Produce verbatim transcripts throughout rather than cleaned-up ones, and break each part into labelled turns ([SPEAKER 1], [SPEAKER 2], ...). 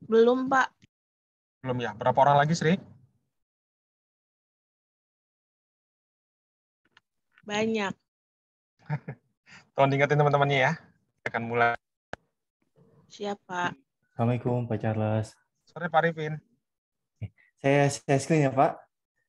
[SPEAKER 1] Belum, Pak.
[SPEAKER 2] Belum ya? Berapa orang lagi, Sri?
[SPEAKER 1] Banyak.
[SPEAKER 2] Tolong diingetin teman-temannya ya. Kita akan mulai.
[SPEAKER 1] Siapa?
[SPEAKER 3] Assalamualaikum Pak Charles.
[SPEAKER 2] Sore Pak Arifin.
[SPEAKER 3] Saya share screen ya Pak.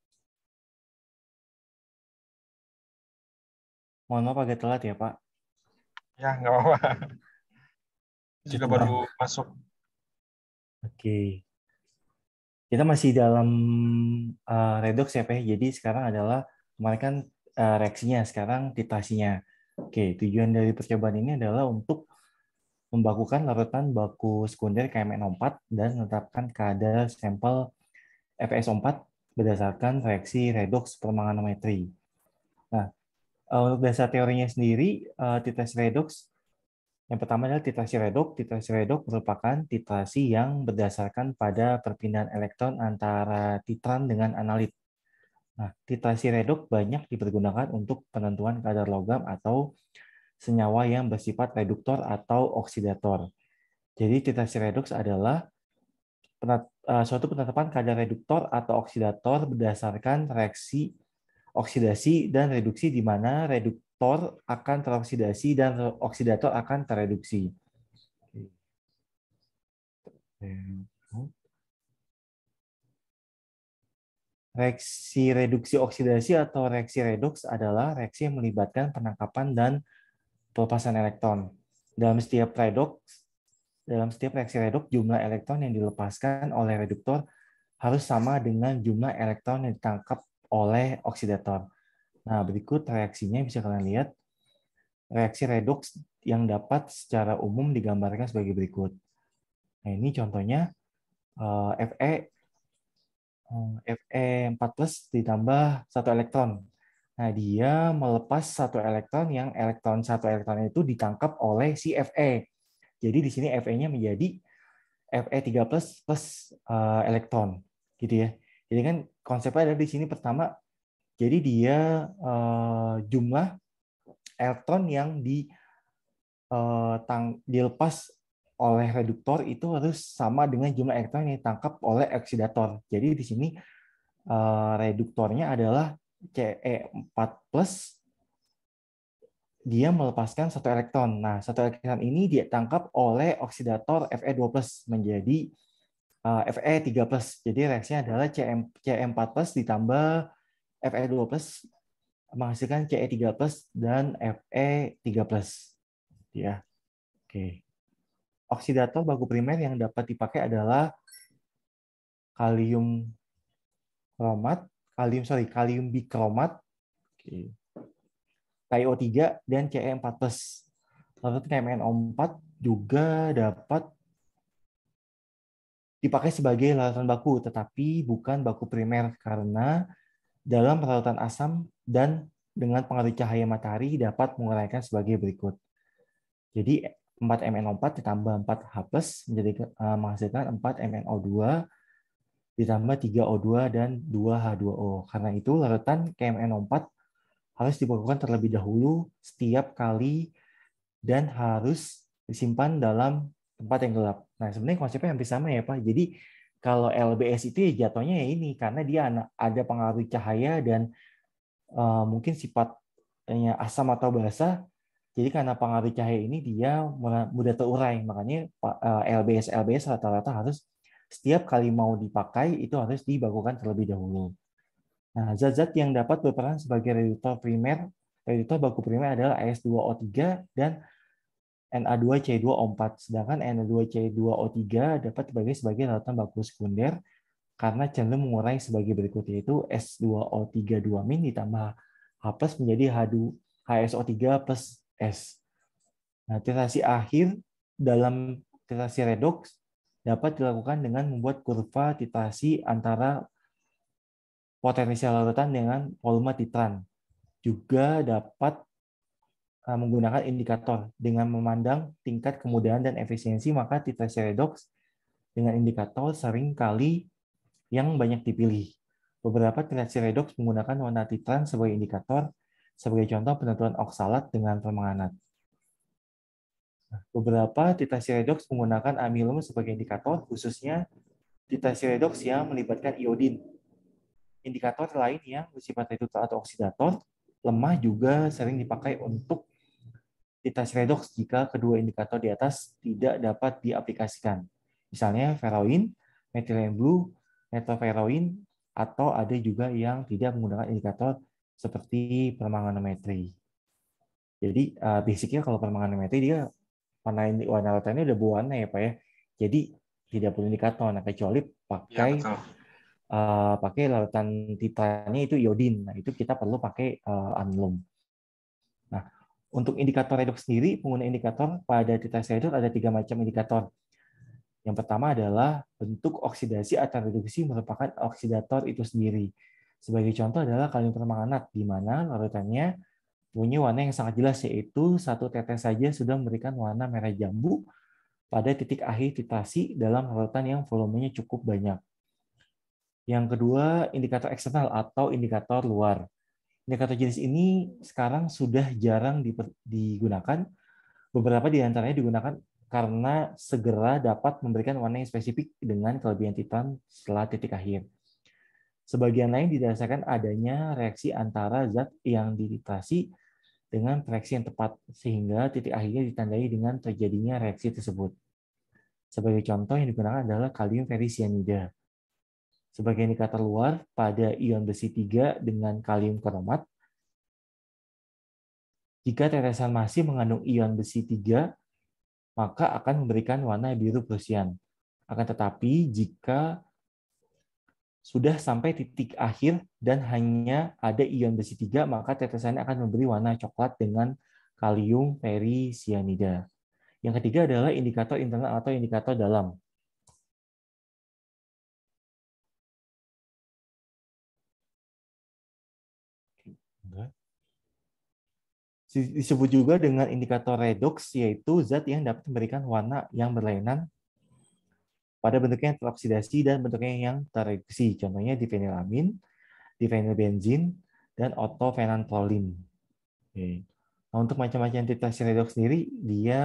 [SPEAKER 3] Mohon maaf agak telat ya Pak.
[SPEAKER 2] Ya, nggak apa-apa. Juga
[SPEAKER 3] Cukup,
[SPEAKER 2] baru
[SPEAKER 3] Pak.
[SPEAKER 2] masuk.
[SPEAKER 3] Oke. Kita masih dalam uh, redox ya Pak. Jadi sekarang adalah kemarin kan uh, reaksinya, sekarang titrasinya. Oke, tujuan dari percobaan ini adalah untuk membakukan larutan baku sekunder K M N O empat dan menetapkan kadar sampel F S O empat berdasarkan reaksi redox permanganometri. Nah, untuk dasar teorinya sendiri, uh, titrasi redox yang pertama adalah titrasi redox. Titrasi redox merupakan titrasi yang berdasarkan pada perpindahan elektron antara titran dengan analit. Nah, titrasi redox banyak dipergunakan untuk penentuan kadar logam atau senyawa yang bersifat reduktor atau oksidator. Jadi titrasi redox adalah penat, uh, suatu penetapan kadar reduktor atau oksidator berdasarkan reaksi oksidasi dan reduksi di mana reduktor akan teroksidasi dan oksidator akan tereduksi. Reaksi reduksi oksidasi atau reaksi redoks adalah reaksi yang melibatkan penangkapan dan pelepasan elektron. Dalam setiap redoks, dalam setiap reaksi redoks, jumlah elektron yang dilepaskan oleh reduktor harus sama dengan jumlah elektron yang ditangkap oleh oksidator. Nah, berikut reaksinya bisa kalian lihat. Reaksi redoks yang dapat secara umum digambarkan sebagai berikut. Nah, ini contohnya Fe Fe empat plus ditambah satu elektron. Nah, dia melepas satu elektron yang elektron satu elektron itu ditangkap oleh si Fe. Jadi di sini Fe-nya menjadi Fe tiga plus plus elektron, gitu ya. Jadi kan konsepnya ada di sini pertama, jadi dia jumlah elektron yang di tang, dilepas oleh reduktor itu harus sama dengan jumlah elektron yang ditangkap oleh oksidator. Jadi di sini reduktornya adalah C E empat plus, dia melepaskan satu elektron. Nah, satu elektron ini ditangkap oleh oksidator Fe dua plus menjadi Fe tiga plus. Jadi reaksinya adalah C E empat plus ditambah Fe dua plus menghasilkan Ce tiga plus dan Fe tiga plus. Ya. Oke. Oksidator baku primer yang dapat dipakai adalah kalium kromat, kalium sorry, kalium bikromat, K I O tiga dan Ce empat plus. Lalu K M N O empat juga dapat dipakai sebagai larutan baku, tetapi bukan baku primer karena dalam larutan asam dan dengan pengaruh cahaya matahari dapat menguraikan sebagai berikut. Jadi empat M n O empat ditambah empat H plus menjadi uh, menghasilkan empat M n O dua ditambah tiga O dua dan dua H dua O. Karena itu larutan K M n O empat harus dibakukan terlebih dahulu setiap kali dan harus disimpan dalam tempat yang gelap. Nah, sebenarnya konsepnya hampir sama ya, Pak. Jadi kalau L B S itu ya jatuhnya ya ini karena dia ada pengaruh cahaya dan uh, mungkin sifatnya asam atau basa. Jadi karena pengaruh cahaya ini dia mudah terurai, makanya L B S L B S rata-rata harus setiap kali mau dipakai itu harus dibakukan terlebih dahulu. Nah, zat-zat yang dapat berperan sebagai reduktor primer, reduktor baku primer adalah A S dua O tiga dan Na dua C dua O empat. Sedangkan Na dua C dua O tiga dapat dibagi sebagai larutan baku sekunder karena cenderung mengurai sebagai berikut, yaitu S dua O tiga dua min ditambah H plus menjadi H dua H S O tiga plus S. Nah, titrasi akhir dalam titrasi redoks dapat dilakukan dengan membuat kurva titrasi antara potensial larutan dengan volume titran. Juga dapat menggunakan indikator dengan memandang tingkat kemudahan dan efisiensi, maka titrasi redoks dengan indikator sering kali yang banyak dipilih. Beberapa titrasi redoks menggunakan warna titran sebagai indikator, sebagai contoh penentuan oksalat dengan permanganat. Beberapa titasi redoks menggunakan amilum sebagai indikator, khususnya titasi redoks yang melibatkan iodin. Indikator lain yang bersifat reduktor atau oksidator lemah juga sering dipakai untuk titasi redoks jika kedua indikator di atas tidak dapat diaplikasikan. Misalnya feroin, methylene blue, nitroferoin, atau ada juga yang tidak menggunakan indikator seperti permanganometri. Jadi uh, basicnya kalau permanganometri dia warna warna lautannya udah berwarna ya Pak ya. Jadi tidak perlu indikator, nah, kecuali pakai
[SPEAKER 2] Ya, betul.
[SPEAKER 3] Uh, pakai lautan titranya itu iodin. Nah, itu kita perlu pakai uh, amilum. Nah, untuk indikator redoks sendiri, pengguna indikator pada titasi redoks ada tiga macam indikator. Yang pertama adalah bentuk oksidasi atau reduksi merupakan oksidator itu sendiri. Sebagai contoh adalah kalium permanganat, di mana larutannya punya warna yang sangat jelas, yaitu satu tetes saja sudah memberikan warna merah jambu pada titik akhir titrasi dalam larutan yang volumenya cukup banyak. Yang kedua, indikator eksternal atau indikator luar. Indikator jenis ini sekarang sudah jarang digunakan. Beberapa di antaranya digunakan karena segera dapat memberikan warna yang spesifik dengan kelebihan titan setelah titik akhir. Sebagian lain didasarkan adanya reaksi antara zat yang dititrasi dengan reaksi yang tepat, sehingga titik akhirnya ditandai dengan terjadinya reaksi tersebut. Sebagai contoh yang digunakan adalah kalium ferrisianida. Sebagai indikator luar pada ion besi tiga dengan kalium kromat, jika tetesan masih mengandung ion besi tiga, maka akan memberikan warna biru prusian. Akan tetapi, jika sudah sampai titik akhir dan hanya ada ion besi tiga, maka tetesannya akan memberi warna coklat dengan kalium ferrisianida. Yang ketiga adalah indikator internal atau indikator dalam. Disebut juga dengan indikator redoks, yaitu zat yang dapat memberikan warna yang berlainan pada bentuknya yang teroksidasi dan bentuknya yang tereduksi. Contohnya difenilamin, difenilbenzin, dan ortofenantrolin. Oke. Nah, untuk macam-macam titasi redoks sendiri, dia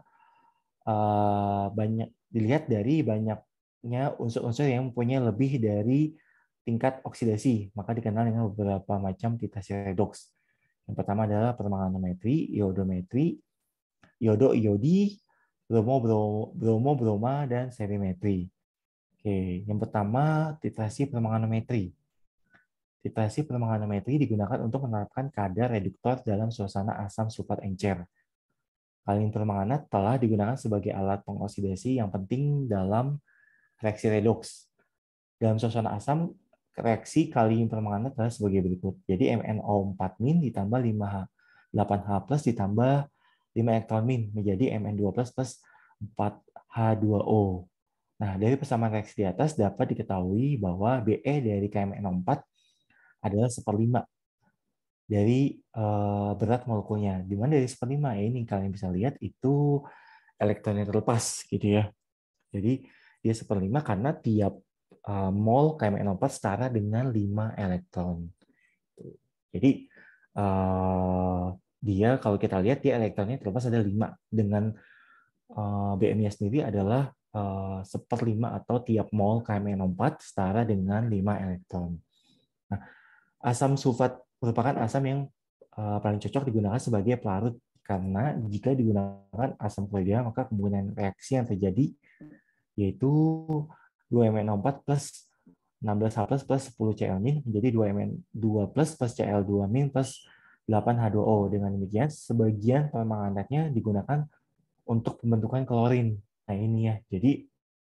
[SPEAKER 3] uh, banyak dilihat dari banyaknya unsur-unsur yang mempunyai lebih dari tingkat oksidasi, maka dikenal dengan beberapa macam titasi redoks. Yang pertama adalah permanganometri, iodometri, iodo-iodi, bromo-broma, dan serimetri. Oke, yang pertama titrasi permanganometri. Titrasi permanganometri digunakan untuk menerapkan kadar reduktor dalam suasana asam sulfat encer. Kalium permanganat telah digunakan sebagai alat pengoksidasi yang penting dalam reaksi redoks. Dalam suasana asam, reaksi kalium permanganat adalah sebagai berikut. Jadi M n O empat min ditambah delapan H plus ditambah lima elektron min menjadi M n dua plus plus empat H dua O. Nah, dari persamaan reaksi di atas dapat diketahui bahwa B E dari K M n O empat adalah seperlima dari uh, berat molekulnya. Di mana dari seperlima, ya ini kalian bisa lihat itu elektronnya terlepas gitu ya. Jadi dia seperlima karena tiap uh, mol K M n O empat setara dengan lima elektron. Jadi uh, dia kalau kita lihat dia elektronnya terlepas ada lima, dengan uh, B M-nya sendiri adalah uh, seperlima atau tiap mol K M n O empat setara dengan lima elektron. Nah, asam sulfat merupakan asam yang uh, paling cocok digunakan sebagai pelarut karena jika digunakan asam klorida maka kemungkinan reaksi yang terjadi yaitu dua M n O empat plus enam belas H plus plus sepuluh Cl min menjadi dua M n dua plus plus Cl dua min plus delapan H dua O. Dengan demikian, sebagian permanganatnya digunakan untuk pembentukan klorin. Nah ini ya, jadi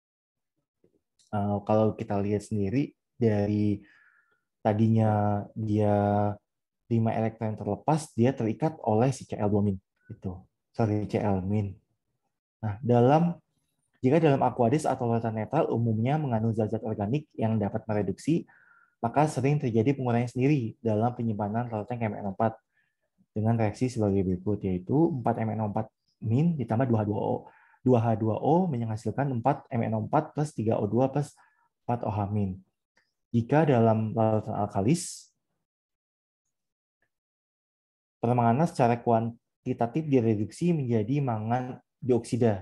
[SPEAKER 3] uh, kalau kita lihat sendiri dari tadinya dia lima elektron terlepas, dia terikat oleh si Cl dua min. Itu. Sorry, Cl min. Nah, dalam jika dalam aqueous atau lautan netral umumnya mengandung zat-zat organik yang dapat mereduksi, maka sering terjadi pengurangan sendiri dalam penyimpanan lautan K M n O empat dengan reaksi sebagai berikut, yaitu empat M n O empat min ditambah dua H dua O. dua H dua O menghasilkan empat M n O empat plus tiga O dua plus empat O H min. Jika dalam lautan alkalis, permanganan secara kuantitatif direduksi menjadi mangan dioksida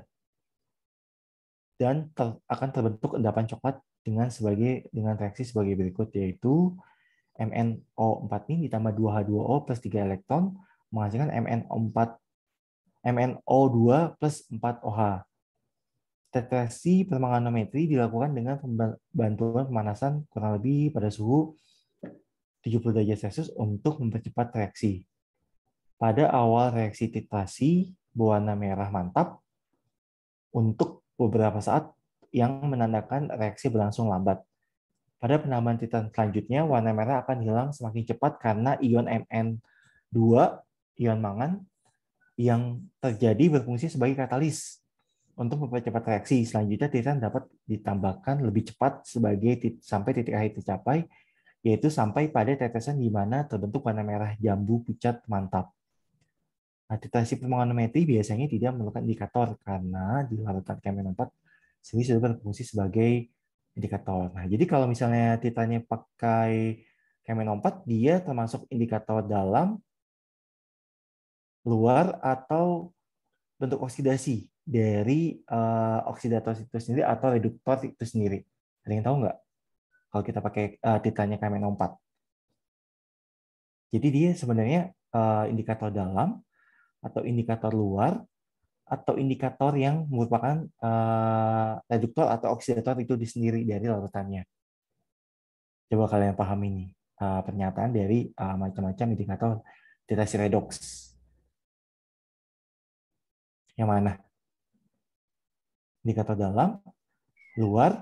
[SPEAKER 3] dan ter, akan terbentuk endapan coklat dengan sebagai dengan reaksi sebagai berikut, yaitu M n O empat ini ditambah dua H dua O plus tiga elektron menghasilkan M n O empat M n O dua plus empat O H. Tetrasi permanganometri dilakukan dengan bantuan pemanasan kurang lebih pada suhu tujuh puluh derajat Celcius untuk mempercepat reaksi. Pada awal reaksi titrasi berwarna merah mantap untuk beberapa saat yang menandakan reaksi berlangsung lambat. Pada penambahan titran selanjutnya, warna merah akan hilang semakin cepat karena ion M n dua, ion mangan, yang terjadi berfungsi sebagai katalis untuk mempercepat reaksi. Selanjutnya, titran dapat ditambahkan lebih cepat sebagai sampai titik akhir tercapai, yaitu sampai pada tetesan di mana terbentuk warna merah jambu pucat mantap. Nah, titrasi permanganometri biasanya tidak memerlukan indikator karena di larutan K M N empat sendiri sudah berfungsi sebagai indikator. Nah, jadi kalau misalnya titrannya pakai K M N empat, dia termasuk indikator dalam, luar, atau bentuk oksidasi dari uh, oksidator itu sendiri atau reduktor itu sendiri. Ada yang tahu nggak? Kalau kita pakai uh, titrannya K M N empat. Jadi dia sebenarnya uh, indikator dalam, atau indikator luar, atau indikator yang merupakan uh, reduktor atau oksidator itu sendiri dari larutannya. Coba kalian pahami ini uh, pernyataan dari uh, macam-macam indikator titrasi redox. Yang mana? Indikator dalam, luar.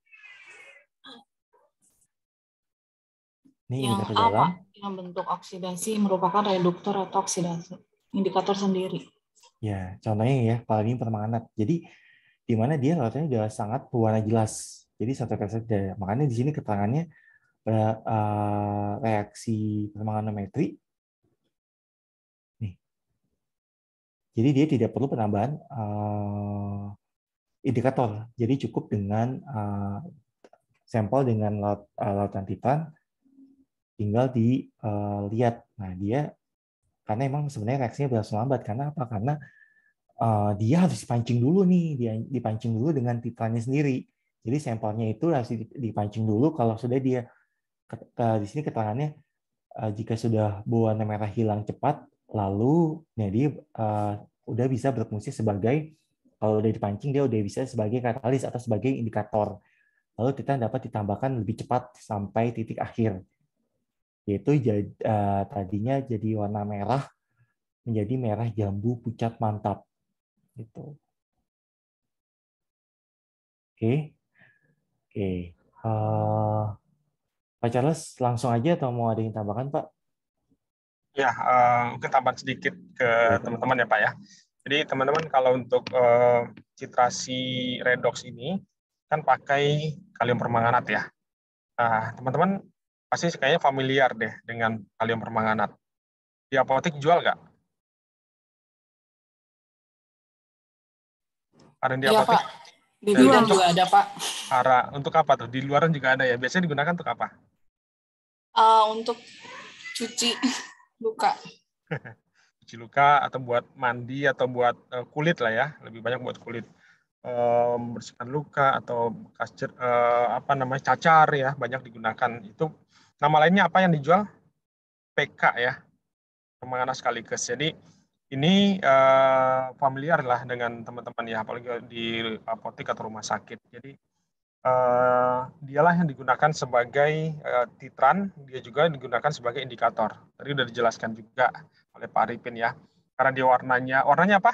[SPEAKER 3] Ini
[SPEAKER 4] yang
[SPEAKER 3] indikator
[SPEAKER 4] apa?
[SPEAKER 3] dalam.
[SPEAKER 4] Yang bentuk oksidasi merupakan reduktor atau oksidasi. Indikator sendiri.
[SPEAKER 3] Ya, contohnya ya, palladium permanganat. Jadi di mana dia larutannya sudah sangat berwarna jelas. Jadi satu saja. Makanya di sini keterangannya uh, reaksi permanganometri. Nih. Jadi dia tidak perlu penambahan uh, indikator. Jadi cukup dengan uh, sampel dengan laut, uh, lautan titran, tinggal dilihat. Uh, nah, dia karena emang sebenarnya reaksinya berlangsung lambat. Karena apa? Karena uh, dia harus dipancing dulu nih, dia dipancing dulu dengan titrannya sendiri. Jadi sampelnya itu harus dipancing dulu. Kalau sudah dia uh, di sini keterangannya uh, jika sudah berwarna merah hilang cepat, lalu jadi uh, udah bisa berfungsi sebagai, kalau udah dipancing dia udah bisa sebagai katalis atau sebagai indikator. Lalu titran dapat ditambahkan lebih cepat sampai titik akhir. Yaitu uh, tadinya jadi warna merah menjadi merah jambu pucat mantap. Gitu. Oke. Oke. Uh, Pak Charles langsung aja atau mau ada yang tambahkan, Pak?
[SPEAKER 2] Ya, uh, mungkin tambahan sedikit ke teman-teman ya, Pak ya. Jadi teman-teman kalau untuk uh, titrasi redox ini kan pakai kalium permanganat ya. Nah, teman-teman pasti kayaknya familiar deh dengan kalium permanganat. Di apotek jual nggak? Ada di
[SPEAKER 4] Iya,
[SPEAKER 2] apotek?
[SPEAKER 4] Pak. Di bidan juga ada, Pak.
[SPEAKER 2] Ara, untuk apa tuh? Di luaran juga ada ya. Biasanya digunakan untuk apa?
[SPEAKER 4] Uh, untuk cuci luka.
[SPEAKER 2] Cuci luka atau buat mandi atau buat uh, kulit lah ya. Lebih banyak buat kulit. Uh, membersihkan luka atau bekas uh, apa namanya cacar ya, banyak digunakan. Itu nama lainnya apa yang dijual? P K ya. Permanganat sekaligus. Jadi ini uh, familiar lah dengan teman-teman ya, apalagi di apotek atau rumah sakit. Jadi uh, dialah yang digunakan sebagai uh, titran, dia juga digunakan sebagai indikator. Tadi udah dijelaskan juga oleh Pak Arifin ya. Karena dia warnanya, warnanya apa?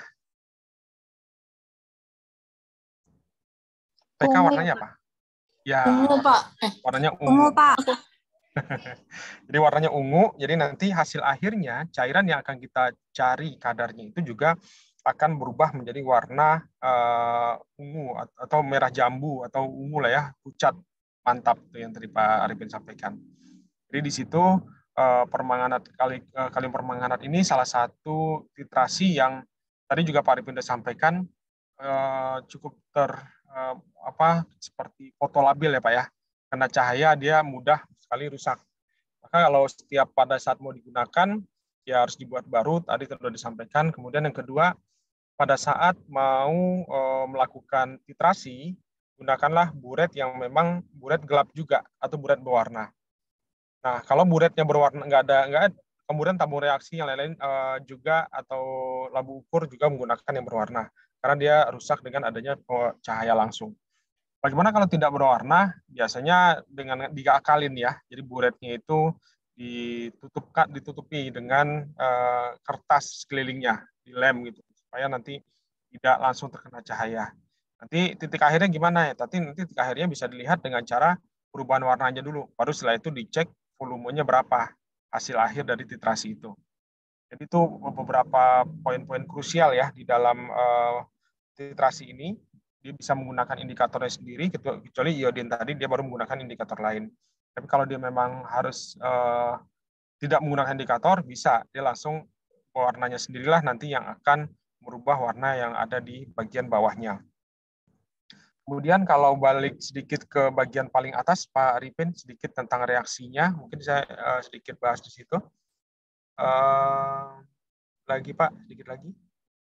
[SPEAKER 2] P K warnanya apa? Ya,
[SPEAKER 4] ungu, Pak. Eh,
[SPEAKER 2] warnanya ungu.
[SPEAKER 4] Ungu, Pak.
[SPEAKER 2] Jadi warnanya ungu, jadi nanti hasil akhirnya cairan yang akan kita cari kadarnya itu juga akan berubah menjadi warna uh, ungu atau merah jambu atau ungu lah ya, pucat mantap itu yang tadi Pak Arifin sampaikan. Jadi di situ uh, permanganat kali uh, kalium permanganat ini salah satu titrasi yang tadi juga Pak Arifin sudah sampaikan uh, cukup ter uh, apa seperti fotolabil ya Pak ya. Karena cahaya dia mudah sekali rusak. Maka kalau setiap pada saat mau digunakan, ya harus dibuat baru, tadi sudah disampaikan. Kemudian yang kedua, pada saat mau uh, melakukan titrasi, gunakanlah buret yang memang buret gelap juga atau buret berwarna. Nah, kalau buretnya berwarna nggak ada, nggak ada, kemudian tabung reaksi yang lain-lain uh, juga atau labu ukur juga menggunakan yang berwarna, karena dia rusak dengan adanya cahaya langsung. Bagaimana kalau tidak berwarna? Biasanya dengan diakalin ya, jadi buretnya itu ditutupkan, ditutupi dengan uh, kertas sekelilingnya, dilem gitu, supaya nanti tidak langsung terkena cahaya. Nanti titik akhirnya gimana ya? Tapi nanti titik akhirnya bisa dilihat dengan cara perubahan warnanya dulu, baru setelah itu dicek volumenya berapa hasil akhir dari titrasi itu. Jadi itu beberapa poin-poin krusial ya di dalam uh, titrasi ini. Dia bisa menggunakan indikatornya sendiri, kecuali iodin tadi dia baru menggunakan indikator lain. Tapi kalau dia memang harus uh, tidak menggunakan indikator, bisa dia langsung warnanya sendirilah nanti yang akan merubah warna yang ada di bagian bawahnya. Kemudian kalau balik sedikit ke bagian paling atas, Pak Arifin, sedikit tentang reaksinya. Mungkin saya uh, sedikit bahas di situ. Uh, lagi Pak, sedikit lagi.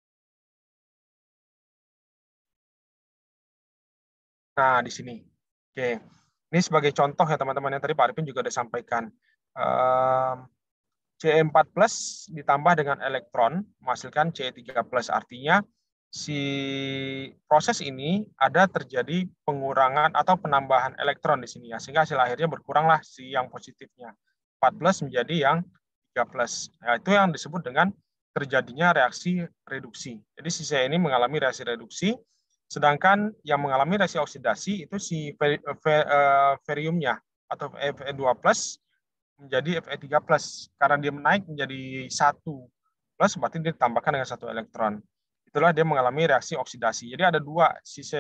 [SPEAKER 2] Nah, di sini. Oke. Ini sebagai contoh ya teman-teman, yang tadi Pak Arifin juga sudah sampaikan. Uh, C E empat plus ditambah dengan elektron menghasilkan C E tiga plus. Artinya si proses ini ada terjadi pengurangan atau penambahan elektron di sini ya, sehingga hasil akhirnya berkuranglah si yang positifnya, empat plus menjadi yang tiga plus. Nah, itu yang disebut dengan terjadinya reaksi reduksi. Jadi si C E ini mengalami reaksi reduksi, sedangkan yang mengalami reaksi oksidasi itu si feriumnya atau Fe dua plus menjadi Fe tiga plus. Karena dia menaik menjadi satu plus, berarti dia ditambahkan dengan satu elektron. Itulah dia mengalami reaksi oksidasi. Jadi ada dua, si C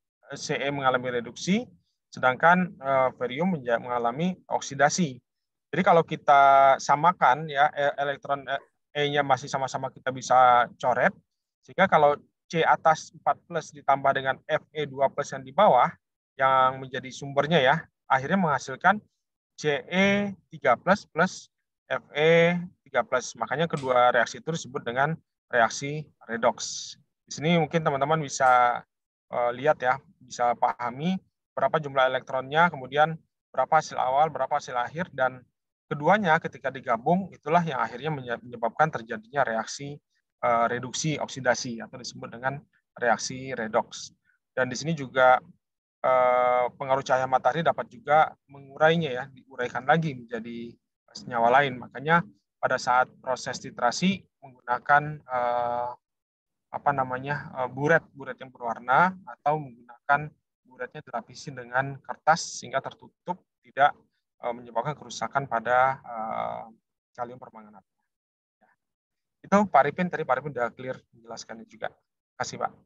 [SPEAKER 2] E mengalami reduksi, sedangkan uh, ferium mengalami oksidasi. Jadi kalau kita samakan ya, elektron E-nya masih sama-sama kita bisa coret, sehingga kalau C atas empat plus ditambah dengan Fe dua plus yang di bawah, yang menjadi sumbernya ya, akhirnya menghasilkan C E tiga plus plus Fe tiga plus. Makanya kedua reaksi itu disebut dengan reaksi redoks. Di sini mungkin teman-teman bisa uh, lihat ya, bisa pahami berapa jumlah elektronnya, kemudian berapa hasil awal, berapa hasil akhir, dan keduanya ketika digabung itulah yang akhirnya menyebabkan terjadinya reaksi uh, reduksi oksidasi atau disebut dengan reaksi redoks. Dan di sini juga uh, pengaruh cahaya matahari dapat juga mengurainya ya, diuraikan lagi menjadi senyawa lain. Makanya pada saat proses titrasi menggunakan uh, apa namanya uh, buret buret yang berwarna, atau menggunakan buretnya dilapisi dengan kertas sehingga tertutup, tidak uh, menyebabkan kerusakan pada uh, kalium permanganat. Ya. Itu Pak Arifin, tadi Pak Arifin sudah clear menjelaskannya juga. Terima kasih Pak.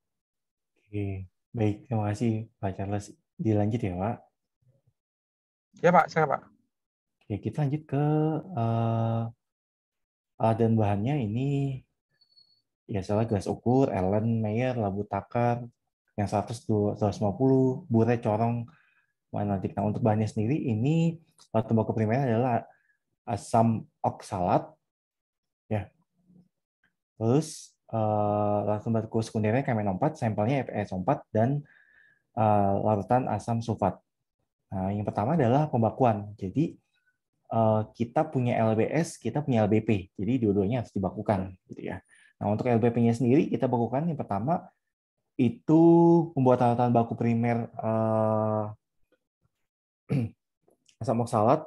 [SPEAKER 3] Oke, baik, terima kasih Pak Charles. Dilanjut ya Pak.
[SPEAKER 2] Ya Pak, silakan Pak.
[SPEAKER 3] Oke, kita lanjut ke uh, alat dan bahannya. Ini ya salah gas ukur, Allen, Mayer, labu takar, yang seratus, seratus lima puluh, buret, corong, magnetik. Nah, untuk bahannya sendiri, ini alat tembakau primer adalah asam oksalat, ya. Terus uh, alat tembakau sekundernya K M N O empat, sampelnya Fe S O empat, dan uh, larutan asam sulfat. Nah, yang pertama adalah pembakuan. Jadi uh, kita punya L B S, kita punya L B P. Jadi dua-duanya harus dibakukan, gitu ya. Nah, untuk L B P-nya sendiri kita bakukan yang pertama itu pembuatan alat baku primer uh, asam oksalat.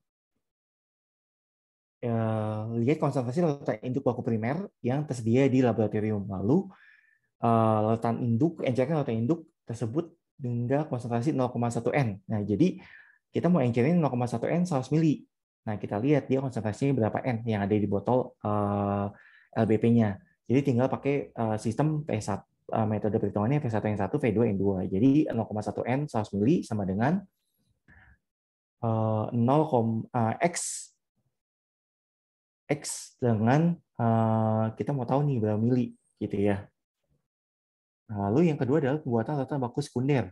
[SPEAKER 3] Uh, lihat konsentrasi larutan induk baku primer yang tersedia di laboratorium. Lalu uh, larutan induk, encerkan larutan induk tersebut hingga konsentrasi nol koma satu N. Nah, jadi kita mau encerin nol koma satu N seratus mili. Nah, kita lihat dia konsentrasinya berapa N yang ada di botol uh, L B P-nya. Jadi tinggal pakai uh, sistem P satu, uh, metode perhitungannya P satu N satu, V dua N dua. Jadi nol koma satu N seratus mili sama dengan uh, nol, uh, X X dengan uh, kita mau tahu nih berapa mili gitu ya. Nah, lalu yang kedua adalah pembuatan larutan baku sekunder.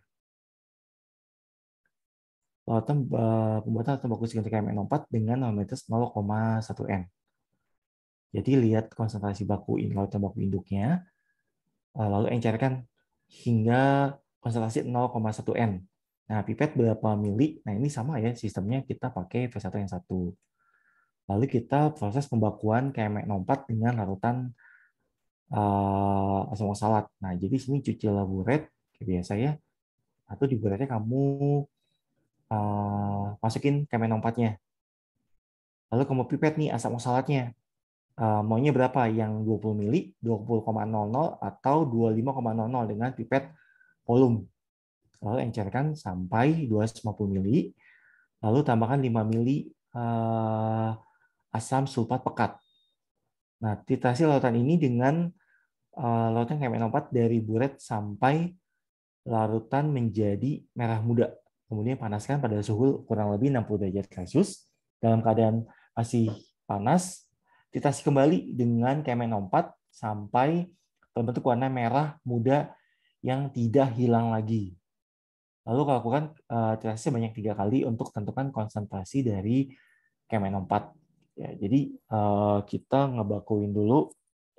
[SPEAKER 3] Larutan uh, pembuatan larutan baku sekunder K M N O empat dengan nanometers nol koma satu N. Jadi lihat konsentrasi baku larutan baku induknya. lalu encerkan hingga konsentrasi nol koma satu N. Nah, pipet berapa mili? Nah, ini sama ya sistemnya, kita pakai V satu N satu. Lalu kita proses pembakuan K M nol empat dengan larutan uh, asam oksalat. Nah, jadi sini cuci laburet kayak biasa ya. Atau di buretnya kamu uh, masukin K M nol empat-nya. Lalu kamu pipet nih asam oksalatnya. Uh, maunya berapa? Yang dua puluh mili, dua puluh koma nol nol, atau dua puluh lima koma nol nol dengan pipet volume. Lalu encerkan sampai dua ratus lima puluh mili. Lalu tambahkan lima mili uh, asam sulfat pekat. Nah, titrasi larutan ini dengan uh, larutan K M nol empat dari buret sampai larutan menjadi merah muda. Kemudian panaskan pada suhu kurang lebih enam puluh derajat Celcius. Dalam keadaan masih panas, titrasi kembali dengan K M nol empat sampai berbentuk warna merah muda yang tidak hilang lagi. Lalu lakukan uh, titrasi sebanyak tiga kali untuk tentukan konsentrasi dari K M nol empat. Ya, jadi uh, kita ngebakuin dulu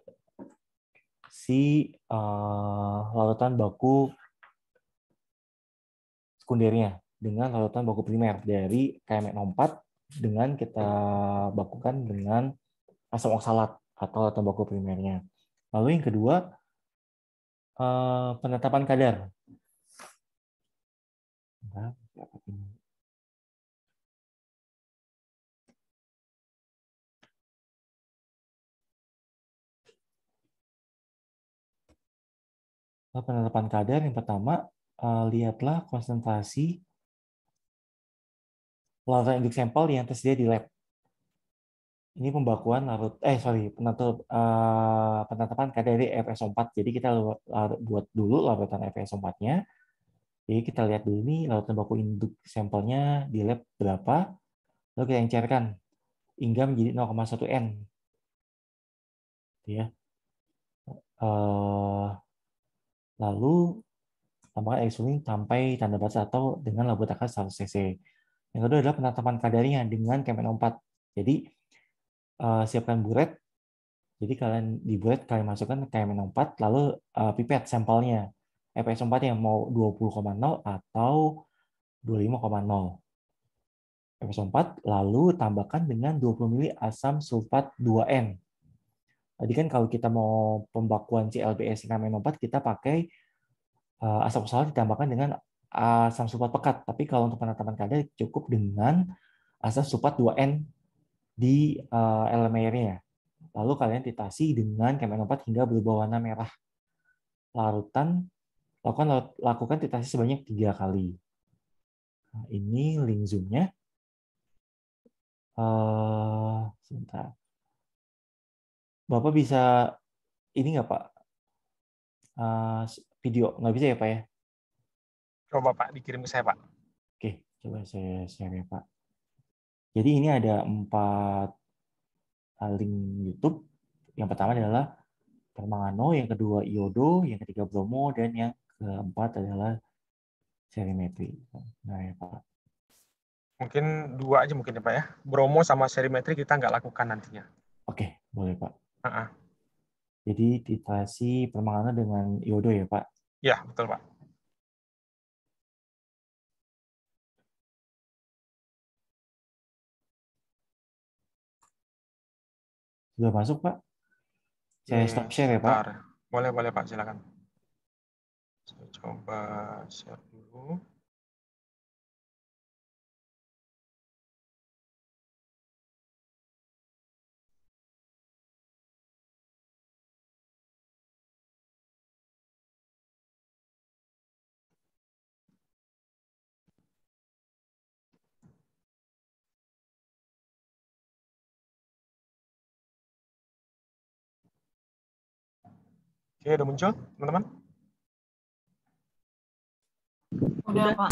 [SPEAKER 3] si uh, larutan baku sekundernya dengan larutan baku primer dari K M nol empat dengan kita bakukan dengan asam oksalat atau larutan baku primernya. Lalu yang kedua, uh, penetapan kadar. Nah, penetapan kadar yang pertama, uh, lihatlah konsentrasi larutan induk sampel yang tersedia di lab. Ini pembakuan larut, eh sorry, penentu, uh, penetapan kadar dari F S O empat. Jadi kita buat dulu larutan F S O empat-nya. Jadi kita lihat dulu nih larutan baku induk sampelnya di lab berapa. Lalu kita encerkan hingga menjadi nol koma satu N. Ya. Uh, lalu tambahkan insulin sampai tanda batas atau dengan laba takaran seratus cc. Yang kedua adalah penetapan kadarnya dengan K M nol empat. Jadi uh, siapkan buret. Jadi kalian di buret kalian masukkan K M nol empat, lalu uh, pipet sampelnya F S O empat yang mau dua puluh koma nol atau dua puluh lima koma nol. F S O empat lalu tambahkan dengan dua puluh mili asam sulfat dua N. Tadi kan kalau kita mau pembakuan C L B S K M nol empat kita pakai uh, asam oksalat ditambahkan dengan asam sulfat pekat. Tapi kalau untuk penetapan kadar cukup dengan asam sulfat dua N di uh, elemennya. Lalu kalian titrasi dengan K M nol empat hingga berubah warna merah. Larutan lakukan lakukan titrasi sebanyak tiga kali. Nah, ini link zoom-nya. Uh, sebentar. Bapak bisa ini nggak Pak? Uh, video nggak bisa ya Pak ya?
[SPEAKER 2] Coba Pak dikirim ke saya Pak.
[SPEAKER 3] Oke, coba saya share ya Pak. Jadi ini ada empat link YouTube. Yang pertama adalah permangano, yang kedua iodo, yang ketiga bromo, dan yang keempat adalah serimetri. Nah ya Pak.
[SPEAKER 2] Mungkin dua aja mungkin ya Pak ya. Bromo sama serimetri kita nggak lakukan nantinya.
[SPEAKER 3] Oke, boleh Pak.
[SPEAKER 2] Uh-uh.
[SPEAKER 3] Jadi titrasi permangano dengan iodo ya Pak?
[SPEAKER 2] Ya, betul Pak.
[SPEAKER 3] Sudah masuk Pak? Saya stop share ya Pak?
[SPEAKER 2] Boleh, boleh Pak, silakan. Saya coba share dulu. Oke, udah muncul, teman-teman?
[SPEAKER 4] Udah, Pak.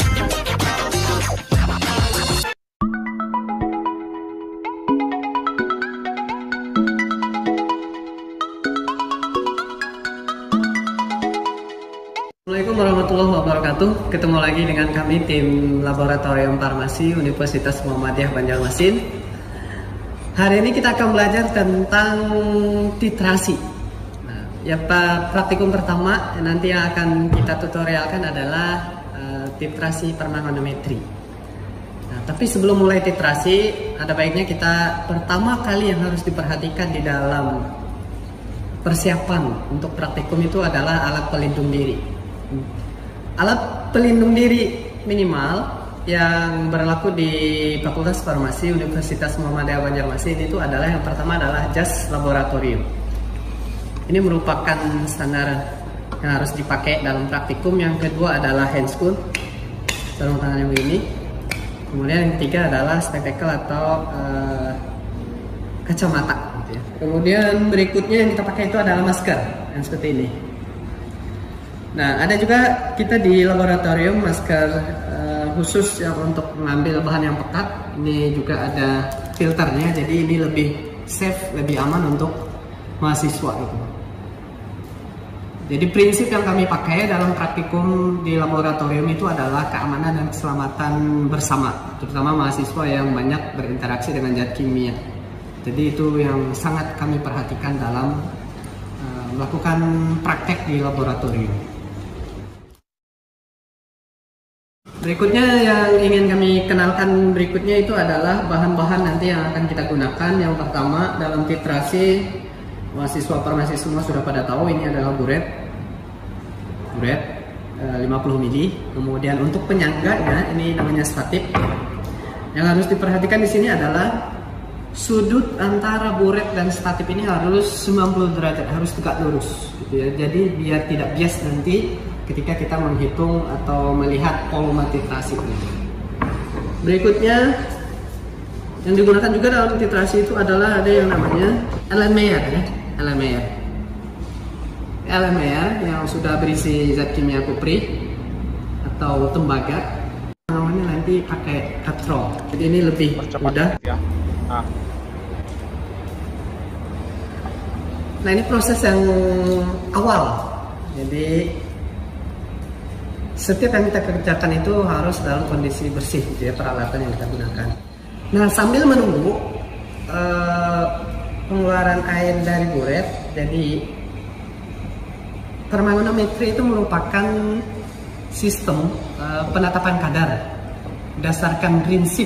[SPEAKER 5] Assalamualaikum warahmatullahi wabarakatuh. Ketemu lagi dengan kami tim Laboratorium Farmasi Universitas Muhammadiyah Banjarmasin. Hari ini kita akan belajar tentang titrasi. Nah, Ya, praktikum pertama nanti yang akan kita tutorialkan adalah uh, titrasi permanganometri. Nah, tapi sebelum mulai titrasi, ada baiknya kita pertama kali yang harus diperhatikan di dalam persiapan untuk praktikum itu adalah alat pelindung diri. Alat pelindung diri minimal yang berlaku di Fakultas Farmasi Universitas Muhammadiyah Banjarmasin itu adalah yang pertama adalah jas laboratorium. Ini merupakan standar yang harus dipakai dalam praktikum. Yang kedua adalah handscoon, sarung tangan yang begini. Kemudian yang ketiga adalah spectacle atau uh, kacamata. Gitu ya. Kemudian berikutnya yang kita pakai itu adalah masker yang seperti ini. Nah, ada juga kita di laboratorium masker uh, khusus yang untuk mengambil bahan yang pekat. Ini juga ada filternya, jadi ini lebih safe, lebih aman untuk mahasiswa itu. Jadi prinsip yang kami pakai dalam praktikum di laboratorium itu adalah keamanan dan keselamatan bersama, terutama mahasiswa yang banyak berinteraksi dengan zat kimia. Jadi itu yang sangat kami perhatikan dalam uh, melakukan praktek di laboratorium. Berikutnya yang ingin kami kenalkan berikutnya itu adalah bahan-bahan nanti yang akan kita gunakan. Yang pertama dalam titrasi, mahasiswa farmasi semua sudah pada tahu ini adalah buret. Buret lima puluh mili. Kemudian untuk penyangganya ini namanya statip. Yang harus diperhatikan di sini adalah sudut antara buret dan statip ini harus sembilan puluh derajat, harus tegak lurus gitu ya. Jadi biar tidak bias nanti ketika kita menghitung atau melihat volume titrasi ini. Berikutnya yang digunakan juga dalam titrasi itu adalah ada yang namanya Allen Meyer ya, Allen Meyer. Allen Meyer yang sudah berisi zat kimia kupri atau tembaga. Namanya nanti pakai katrol. Jadi ini lebih mudah.
[SPEAKER 2] Ya. Nah.
[SPEAKER 5] Nah, ini proses yang awal. Jadi setiap yang kita kerjakan itu harus dalam kondisi bersih, gitu ya, peralatan yang kita gunakan. Nah, sambil menunggu uh, pengeluaran air dari buret, jadi permanganometri itu merupakan sistem uh, penetapan kadar berdasarkan prinsip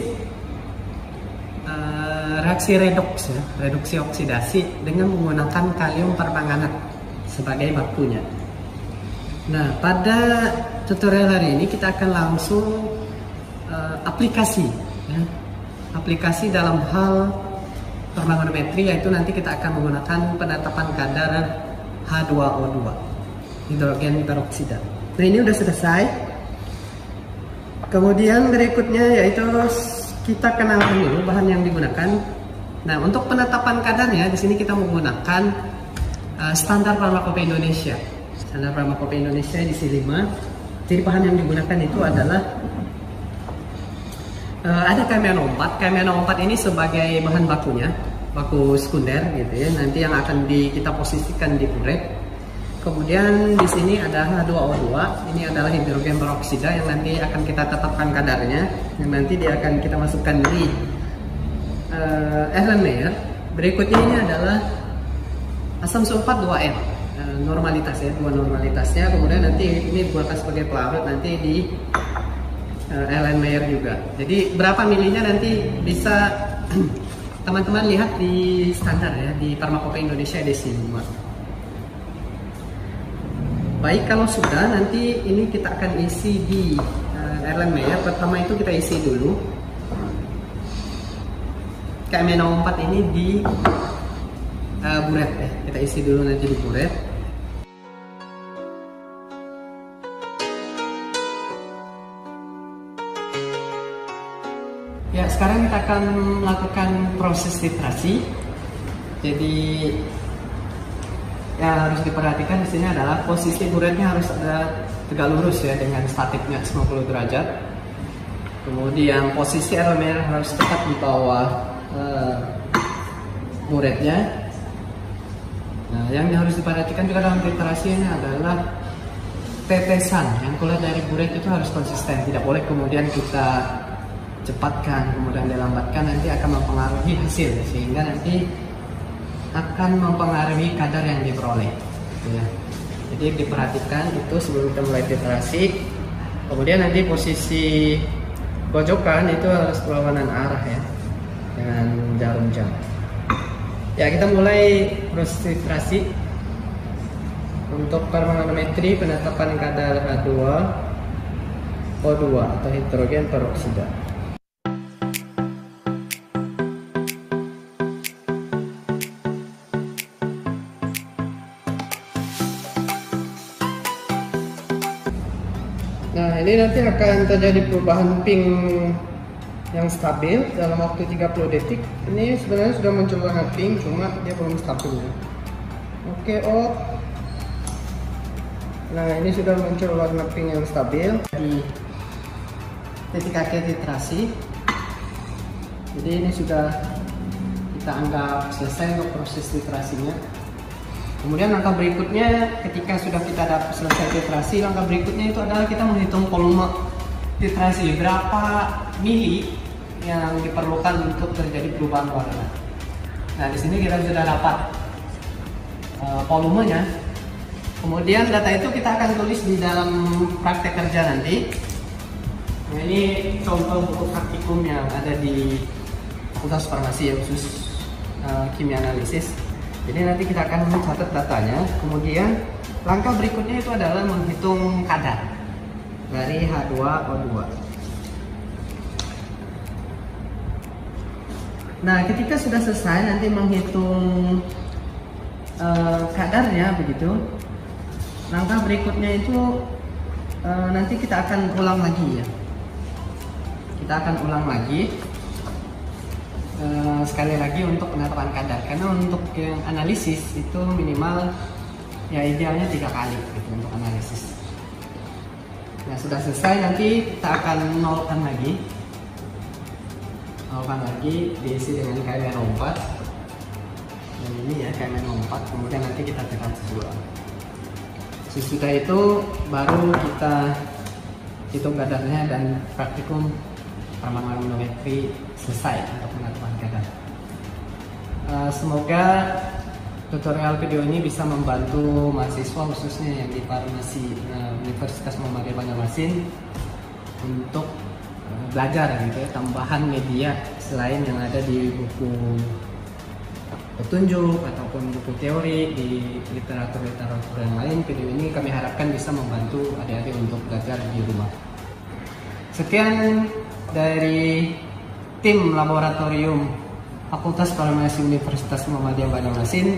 [SPEAKER 5] uh, reaksi redoks, ya, reduksi oksidasi dengan menggunakan kalium permanganat sebagai bakunya. Nah, pada tutorial hari ini kita akan langsung uh, aplikasi ya. Aplikasi dalam hal permanganometri, yaitu nanti kita akan menggunakan penetapan kadar H dua O dua, hidrogen peroksida. Nah, ini udah selesai. Kemudian berikutnya yaitu kita kenalkan dulu bahan yang digunakan. Nah, untuk penetapan kadarnya di sini kita menggunakan uh, standar Farmakope Indonesia. Standar Farmakope Indonesia edisi lima. Jadi bahan yang digunakan itu adalah uh, ada K M N O empat. K M N O empat ini sebagai bahan bakunya, baku sekunder gitu ya. Nanti yang akan di, kita posisikan di buret. Kemudian di sini ada H dua O dua. Ini adalah hidrogen peroksida yang nanti akan kita tetapkan kadarnya. Yang nanti dia akan kita masukkan di uh, Allen Meyer. Berikutnya ini adalah asam sulfat dua N. Normalitas ya, dua normalitasnya. Kemudian nanti ini digunakan sebagai pelarut nanti di uh, Allen Meyer juga. Jadi berapa milinya nanti bisa teman-teman lihat di standar ya, di Farmakope Indonesia edisi lima. Baik, kalau sudah nanti ini kita akan isi di uh, Allen Meyer. Pertama itu kita isi dulu K M N O empat ini di uh, buret ya. Kita isi dulu nanti di buret. Ya, sekarang kita akan melakukan proses titrasi. Jadi yang harus diperhatikan di sini adalah posisi buretnya harus ada tegak lurus ya dengan statiknya sembilan puluh derajat. Kemudian posisi Allen Meyer harus tepat di bawah uh, buretnya. Nah, yang harus diperhatikan juga dalam titrasi ini adalah tetesan yang keluar dari buret itu harus konsisten. Tidak boleh kemudian kita cepatkan, kemudian dilambatkan, nanti akan mempengaruhi hasil, sehingga nanti akan mempengaruhi kadar yang diperoleh. Ya. Jadi diperhatikan itu sebelum kita mulai titrasi. Kemudian nanti posisi pojokan itu harus berlawanan arah ya, dengan jarum jam. Ya, kita mulai proses titrasi. Untuk permanometri penetapan kadar H dua O dua atau hidrogen peroksida. Nah, ini nanti akan terjadi perubahan pink yang stabil dalam waktu tiga puluh detik. Ini sebenarnya sudah muncul warna pink, cuma dia belum stabil. Oke, oh. Nah, ini sudah muncul warna pink yang stabil di titik akhir titrasi. Jadi ini sudah kita anggap selesai untuk proses titrasinya. Kemudian langkah berikutnya, ketika sudah kita dapat selesai titrasi, langkah berikutnya itu adalah kita menghitung volume titrasi, berapa mili yang diperlukan untuk terjadi perubahan warna. Nah, di sini kita sudah dapat uh, volumenya. Kemudian data itu kita akan tulis di dalam praktek kerja nanti. Nah, ini contoh buku praktikum yang ada di Fakultas Farmasi yang khusus uh, kimia analisis. Jadi nanti kita akan mencatat datanya. Kemudian langkah berikutnya itu adalah menghitung kadar dari H dua O dua. Nah, ketika sudah selesai nanti menghitung uh, kadarnya begitu. Langkah berikutnya itu uh, nanti kita akan ulang lagi ya. Kita akan ulang lagi uh, sekali lagi untuk penetapan kadar. Karena untuk yang analisis itu minimal ya idealnya tiga kali gitu untuk analisis. Nah, sudah selesai nanti kita akan nolkan lagi. Nolkan lagi diisi dengan K M N empat. Dan ini ya K M N empat. Kemudian nanti kita tekan ulang. Sesudah itu baru kita hitung kadarnya dan praktikum permanometri selesai untuk penetapan kadar. Uh, semoga tutorial video ini bisa membantu mahasiswa khususnya yang di farmasi uh, Universitas Muhammadiyah Banjarmasin untuk uh, belajar gitu ya, tambahan media selain yang ada di buku petunjuk ataupun buku teori di literatur-literatur yang lain. Video ini kami harapkan bisa membantu adik-adik untuk belajar di rumah. Sekian dari tim laboratorium Fakultas Farmasi Universitas Muhammadiyah Banjarmasin.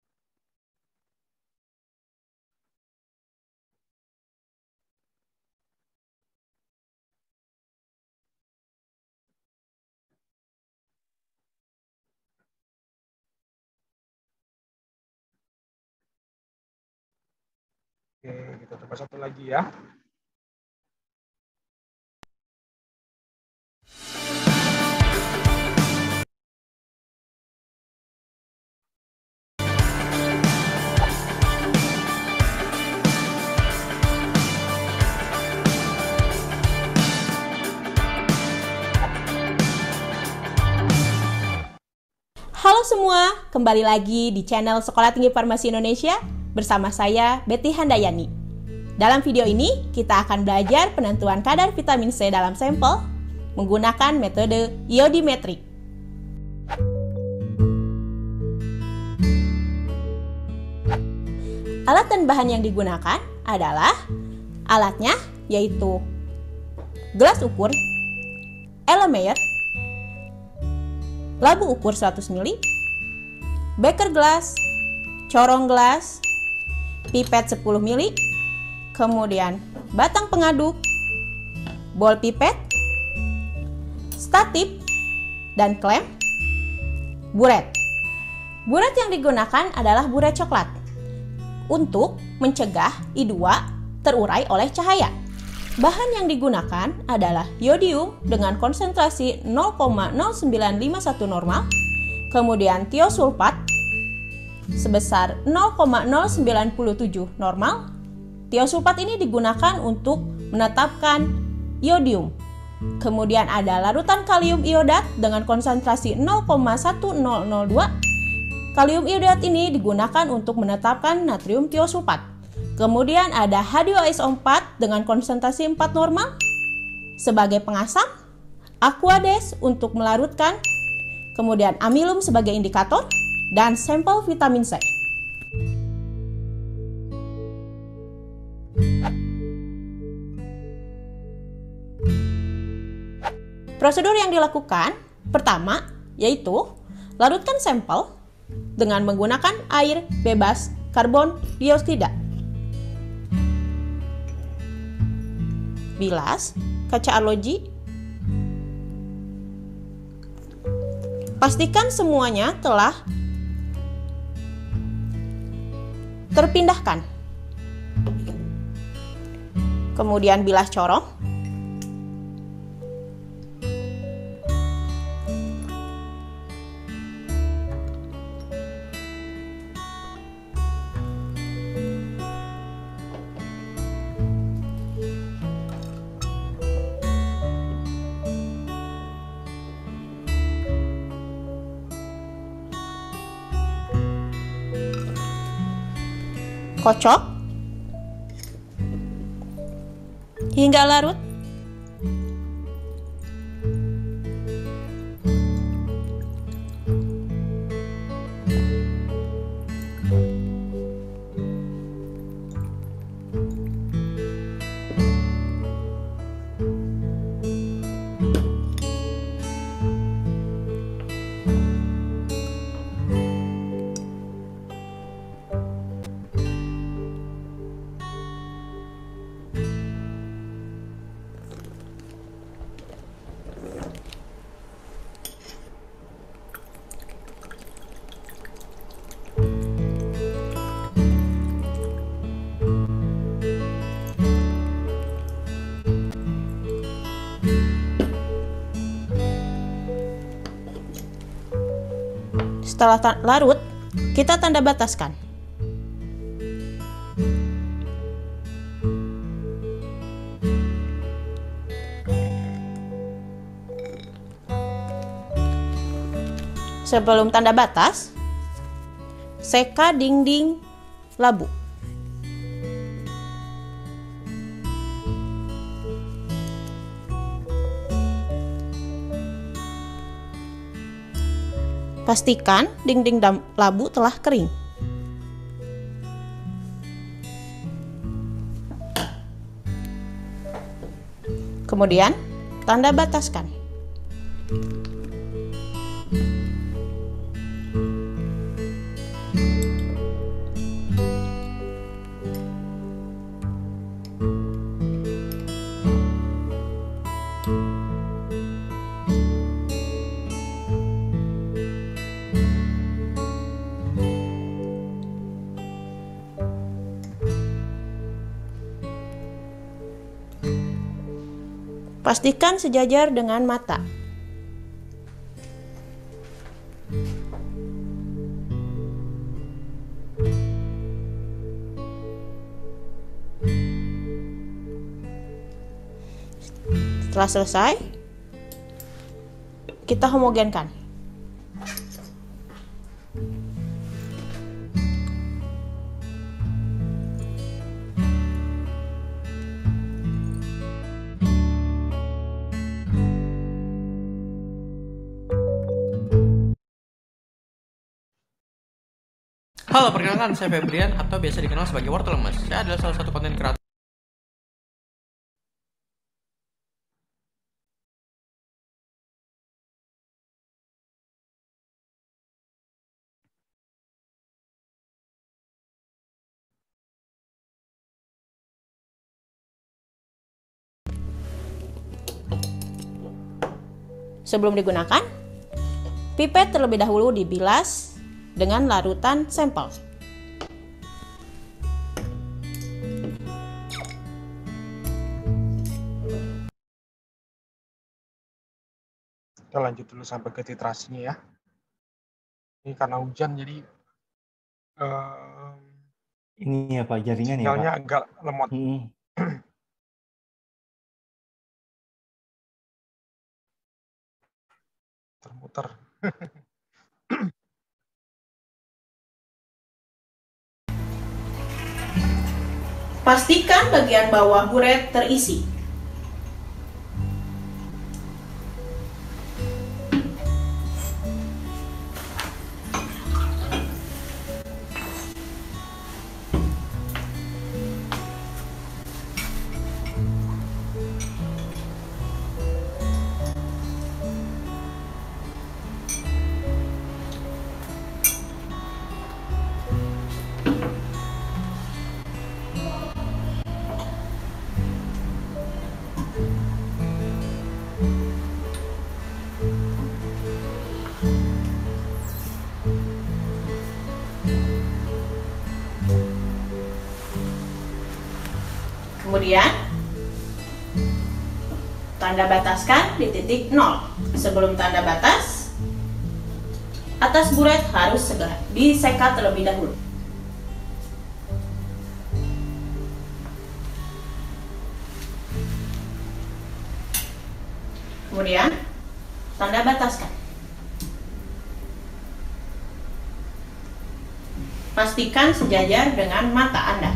[SPEAKER 2] Oke, kita coba satu lagi ya.
[SPEAKER 1] Halo semua, kembali lagi di channel Sekolah Tinggi Farmasi Indonesia bersama saya Betty Handayani. Dalam video ini kita akan belajar penentuan kadar vitamin C dalam sampel menggunakan metode iodimetrik. Alat dan bahan yang digunakan adalah alatnya yaitu gelas ukur Erlenmeyer, labu ukur seratus mililiter, beker gelas, corong gelas, pipet sepuluh mililiter, kemudian batang pengaduk, bol pipet, statip, dan klem, buret. Buret yang digunakan adalah buret coklat untuk mencegah I dua terurai oleh cahaya. Bahan yang digunakan adalah yodium dengan konsentrasi nol koma nol sembilan lima satu normal, kemudian tiosulfat sebesar nol koma nol sembilan tujuh normal. Tiosulfat ini digunakan untuk menetapkan yodium. Kemudian ada larutan kalium iodat dengan konsentrasi nol koma satu nol nol dua, Kalium iodat ini digunakan untuk menetapkan natrium tiosulfat. Kemudian ada H dua S O empat dengan konsentrasi empat normal sebagai pengasam, Aquades untuk melarutkan, kemudian amilum sebagai indikator, dan sampel vitamin C. Prosedur yang dilakukan pertama yaitu larutkan sampel dengan menggunakan air bebas karbon dioksida. Bilas kaca arloji. Pastikan semuanya telah terpindahkan. Kemudian bilas corong. Kocok hingga larut. Setelah larut, kita tanda bataskan. Sebelum tanda batas, seka dinding labu. Pastikan dinding labu telah kering. Kemudian, tanda bataskan. Pastikan sejajar dengan mata. Setelah selesai, kita homogenkan.
[SPEAKER 6] Halo, perkenalkan saya Febrian atau biasa dikenal sebagai Wortel Lemes. Saya adalah salah satu konten kreator.
[SPEAKER 1] Sebelum digunakan, pipet terlebih dahulu dibilas dengan larutan sampel.
[SPEAKER 2] Kita lanjut dulu sampai ke titrasinya ya. Ini karena hujan jadi um,
[SPEAKER 3] ini ya Pak, jaringan ya
[SPEAKER 2] sinyalnya
[SPEAKER 3] Pak.
[SPEAKER 2] agak lemot.
[SPEAKER 3] Hmm.
[SPEAKER 2] Termuter.
[SPEAKER 1] Pastikan bagian bawah buret terisi. Kemudian tanda bataskan di titik nol. Sebelum tanda batas, atas buret harus segera disekat terlebih dahulu. Kemudian tanda bataskan. Pastikan sejajar dengan mata Anda.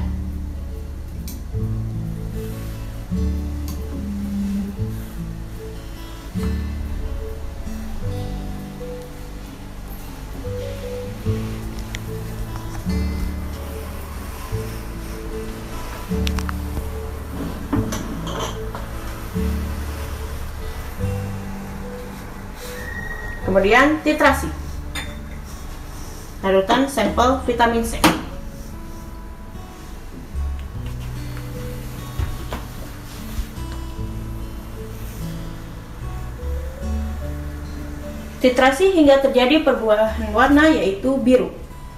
[SPEAKER 1] Kemudian titrasi. Larutan sampel vitamin C. Titrasi hingga terjadi perubahan warna yaitu biru.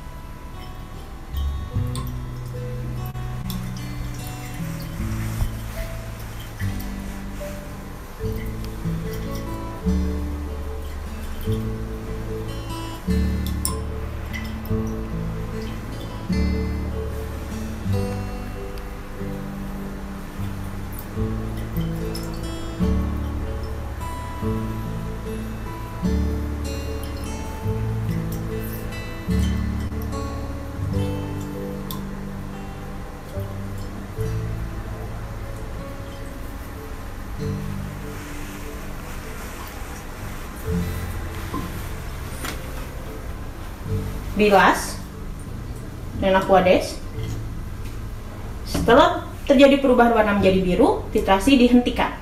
[SPEAKER 1] Bilas dan Aquades. Setelah terjadi perubahan warna menjadi biru, titrasi dihentikan.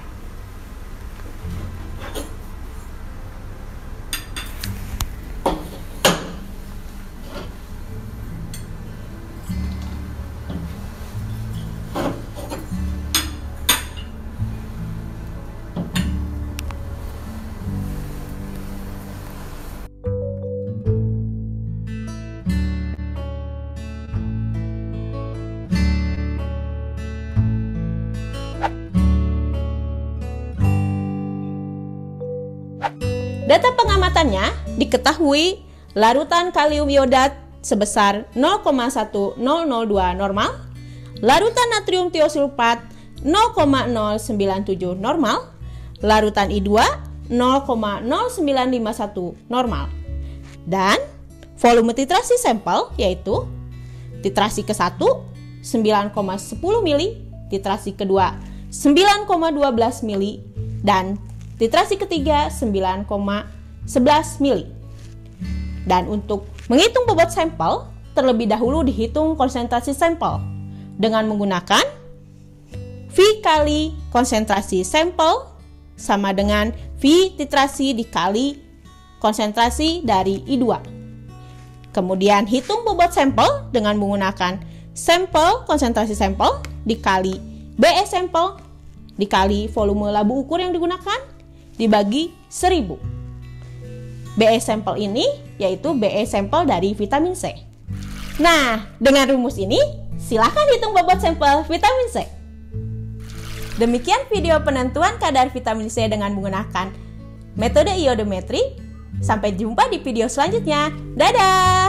[SPEAKER 1] Data pengamatannya diketahui larutan kalium iodat sebesar nol koma satu nol nol dua normal, larutan natrium tiosulfat nol koma nol sembilan tujuh normal, larutan I dua nol koma nol sembilan lima satu normal, dan volume titrasi sampel yaitu titrasi ke satu sembilan koma sepuluh mili, titrasi kedua sembilan koma satu dua mili, dan titrasi ketiga sembilan koma sebelas mili. Dan untuk menghitung bobot sampel, terlebih dahulu dihitung konsentrasi sampel dengan menggunakan V kali konsentrasi sampel sama dengan V titrasi dikali konsentrasi dari I dua. Kemudian hitung bobot sampel dengan menggunakan sampel konsentrasi sampel dikali B E sampel dikali volume labu ukur yang digunakan dibagi seribu. B E sampel ini yaitu B E sampel dari vitamin C. Nah, dengan rumus ini silakan hitung bobot sampel vitamin C. Demikian video penentuan kadar vitamin C dengan menggunakan metode iodometri. Sampai jumpa di video selanjutnya. Dadah!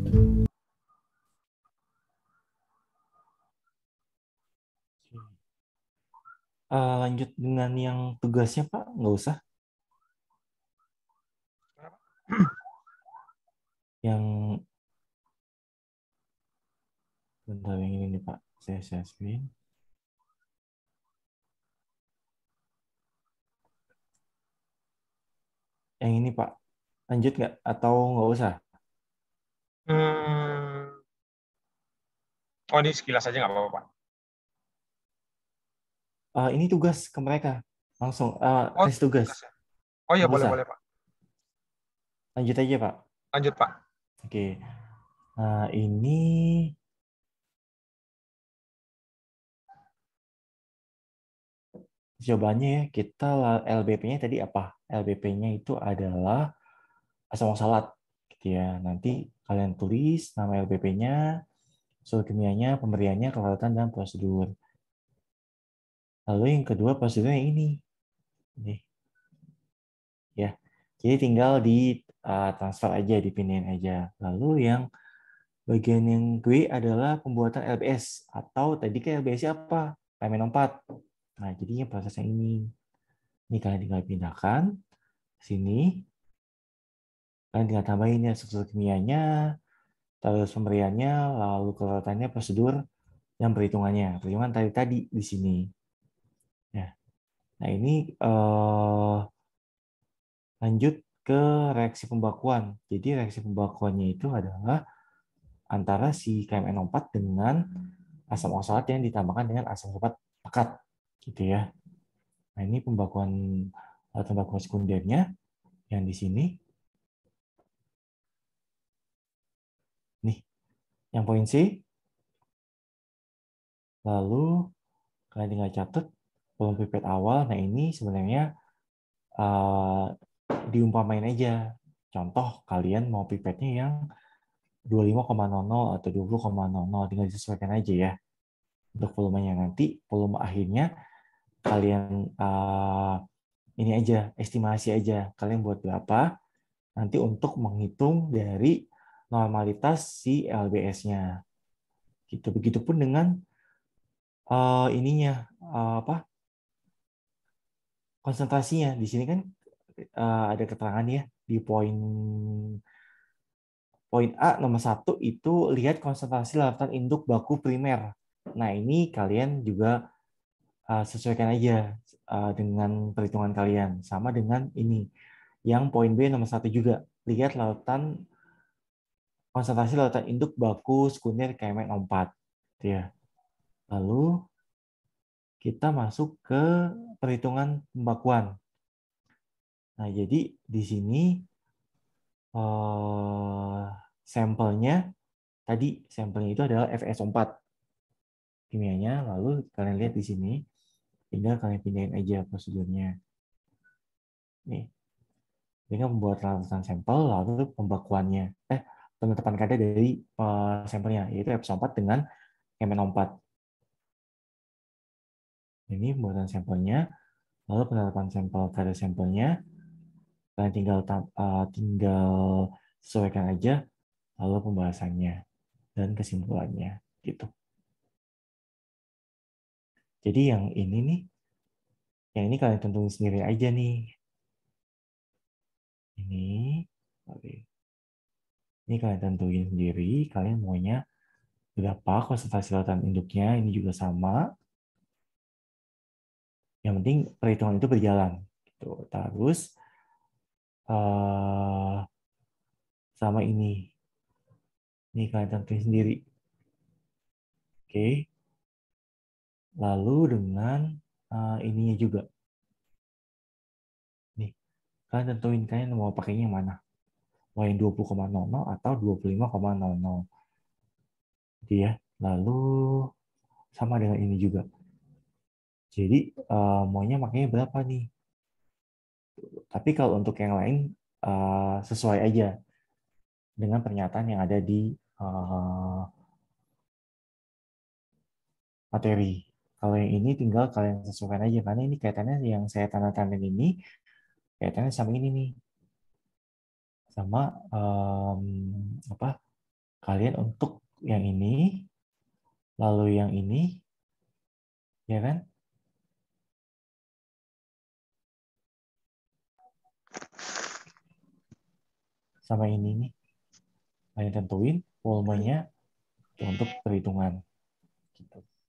[SPEAKER 3] Uh, lanjut dengan yang tugasnya, Pak? Nggak usah. Yang bentar, yang ini nih, Pak. Saya share screen. Yang ini Pak, lanjut nggak atau nggak usah?
[SPEAKER 2] Hmm. Oh, ini sekilas aja nggak apa-apa, Pak.
[SPEAKER 3] Uh, ini tugas ke mereka. Langsung uh,
[SPEAKER 2] Oh,
[SPEAKER 3] kasih tugas.
[SPEAKER 2] tugas ya. Oh iya,
[SPEAKER 3] Nggak
[SPEAKER 2] boleh,
[SPEAKER 3] usah.
[SPEAKER 2] boleh, Pak.
[SPEAKER 3] Lanjut aja Pak.
[SPEAKER 2] Lanjut, Pak.
[SPEAKER 3] Oke. Nah, ini jawabannya ya. Kita L B P-nya tadi apa? L B P-nya itu adalah asam oksalat gitu ya. Nanti kalian tulis nama L B P-nya, unsur kimianya, pemberiannya, kelaratan, dan prosedur. Lalu yang kedua prosedurnya ini. Nih. Ya. Jadi tinggal di uh, transfer aja, dipindahin aja. Lalu yang bagian yang gue adalah pembuatan L B S atau tadi kan L B S apa? K M N empat. Nah, jadinya prosesnya ini. Ini kalian tinggal pindahkan ke sini. Kalian tinggal tambahin ya struktur kimianya, terus pemberiannya, lalu kelelatannya, prosedur, dan perhitungannya. Perhitungan tadi tadi di sini. Ya. Nah, ini eh, lanjut ke reaksi pembakuan. Jadi reaksi pembakuannya itu adalah antara si K M N empat dengan asam oksalat yang ditambahkan dengan asam sulfat pekat, gitu ya. Nah, ini pembakuan pembakuan sekundernya yang di sini. Nih, yang poin C. Lalu kalian tinggal catat volume pipet awal. Nah, ini sebenarnya uh, diumpamain aja. Contoh, kalian mau pipetnya yang dua puluh lima koma nol nol atau dua puluh koma nol nol, tinggal disesuaikan aja ya. Untuk volumenya nanti, volume akhirnya kalian uh, ini aja, estimasi aja. Kalian buat berapa, nanti untuk menghitung dari normalitas si L B S-nya. Gitu. Begitupun dengan uh, ininya, uh, apa konsentrasinya. Di sini kan uh, ada keterangan ya, di poin poin A nomor satu itu lihat konsentrasi larutan induk baku primer. Nah, ini kalian juga uh, sesuaikan aja uh, dengan perhitungan kalian. Sama dengan ini. Yang poin B nomor satu juga. Lihat lautan konsentrasi lautan induk baku sekunder K M N empat. Ya. Lalu kita masuk ke perhitungan pembakuan. Nah, jadi di sini uh, sampelnya, tadi sampelnya itu adalah F S O empat kimianya, lalu kalian lihat di sini, tinggal kalian pindahin aja prosedurnya. Nih, dengan membuat larutan sampel, lalu pembakuannya, eh, penetapan kadar dari uh, sampelnya, yaitu F S O empat dengan M N O empat. Ini pembuatan sampelnya, lalu penetapan sampel kadar sampelnya, kalian tinggal uh, tinggal sesuaikan aja, lalu pembahasannya dan kesimpulannya, gitu. Jadi yang ini nih, yang ini kalian tentuin sendiri aja nih. Ini, oke. Ini kalian tentuin sendiri, kalian maunya berapa konsentrasi lautan induknya, ini juga sama. Yang penting perhitungan itu berjalan. Gitu. Terus, uh, sama ini. Ini kalian tentuin sendiri. Oke. Lalu dengan uh, ininya juga. Nih, kalian tentuin kalian mau pakainya yang mana. Mau yang dua puluh koma nol nol atau dua puluh lima koma nol nol. Jadi ya, lalu sama dengan ini juga. Jadi uh, maunya makanya berapa nih? Tapi kalau untuk yang lain uh, sesuai aja dengan pernyataan yang ada di uh, materi. Kalau yang ini tinggal kalian sesuaikan aja karena ini kaitannya yang saya tanda-tandain ini kaitannya sama ini nih. Sama um, apa? Kalian untuk yang ini lalu yang ini ya kan? Sama ini nih. Kalian tentuin volumenya untuk perhitungan. Gitu.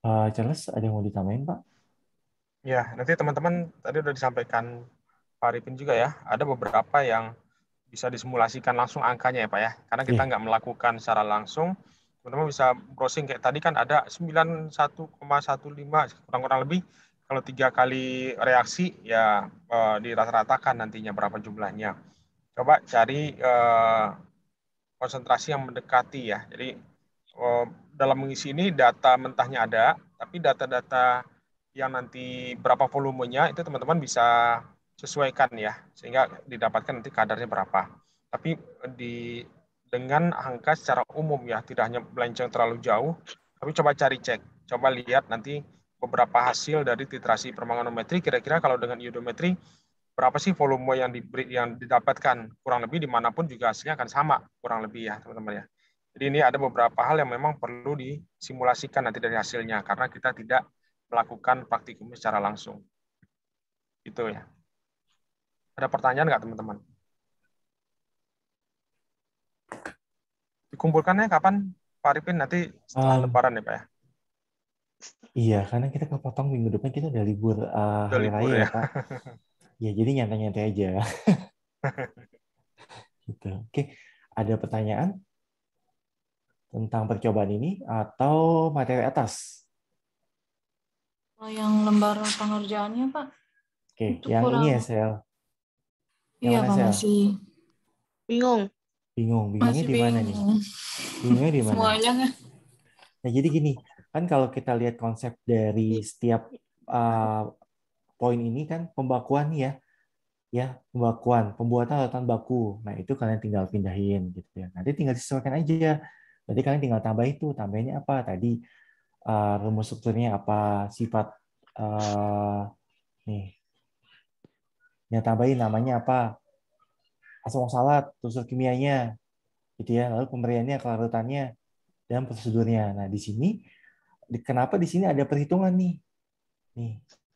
[SPEAKER 3] Uh, Charles, ada yang mau ditambahin, Pak?
[SPEAKER 2] Ya, nanti teman-teman tadi udah disampaikan Pak Arifin juga ya, ada beberapa yang bisa disimulasikan langsung angkanya ya Pak ya, karena kita
[SPEAKER 3] Iya.
[SPEAKER 2] nggak melakukan secara langsung, teman-teman bisa browsing kayak tadi kan ada sembilan puluh satu koma satu lima kurang-kurang lebih, kalau tiga kali reaksi ya eh, dirata-ratakan nantinya berapa jumlahnya. Coba cari eh, konsentrasi yang mendekati ya, jadi eh, dalam mengisi ini data mentahnya ada, tapi data-data yang nanti berapa volumenya itu teman-teman bisa sesuaikan ya, sehingga didapatkan nanti kadarnya berapa. Tapi di dengan angka secara umum ya, tidak hanya melenceng terlalu jauh, tapi coba cari cek, coba lihat nanti beberapa hasil dari titrasi permanganometri, kira-kira kalau dengan iodometri berapa sih volume yang diberi yang didapatkan, kurang lebih dimanapun juga hasilnya akan sama kurang lebih ya teman-teman ya. Jadi ini ada beberapa hal yang memang perlu disimulasikan nanti dari hasilnya karena kita tidak melakukan praktikum secara langsung. Itu ya. Ada pertanyaan nggak teman-teman? Dikumpulkannya kapan Pak Arifin? Nanti setelah
[SPEAKER 3] Um,
[SPEAKER 2] lebaran ya Pak ya?
[SPEAKER 3] Iya, karena kita kepotong minggu depan kita udah libur uh,
[SPEAKER 2] Udah
[SPEAKER 3] hari
[SPEAKER 2] libur
[SPEAKER 3] raya ya,
[SPEAKER 2] ya.
[SPEAKER 3] Pak. Ya, jadi nyantai-nyantai aja. Gitu. Oke, ada pertanyaan tentang percobaan ini atau materi atas?
[SPEAKER 4] Kalau yang lembar pengerjaannya, Pak,
[SPEAKER 3] Oke,
[SPEAKER 4] itu
[SPEAKER 3] yang ini ya,
[SPEAKER 4] kurang.
[SPEAKER 3] Sel. Yang
[SPEAKER 4] Iya,
[SPEAKER 3] mana,
[SPEAKER 4] Pak,
[SPEAKER 3] Sel?
[SPEAKER 4] masih
[SPEAKER 7] Bingung.
[SPEAKER 3] Bingung. Bingungnya
[SPEAKER 4] masih
[SPEAKER 3] di mana nih?
[SPEAKER 4] bingung.
[SPEAKER 3] Bingungnya di mana?
[SPEAKER 4] Semuanya kan.
[SPEAKER 3] Nah, jadi gini, kan kalau kita lihat konsep dari setiap uh, poin ini kan pembakuan nih ya, ya pembakuan, pembuatan lautan baku. Nah, itu kalian tinggal pindahin gitu ya. Nanti tinggal disesuaikan aja. Berarti kalian tinggal tambah itu, tambahnya apa? Tadi uh, rumus strukturnya apa, sifat uh, nih. Ya tambahin namanya apa? Asam oksalat, unsur kimianya, gitu ya. Lalu pemberiannya, kelarutannya, dan prosedurnya. Nah, di sini kenapa di sini ada perhitungan nih? Nih.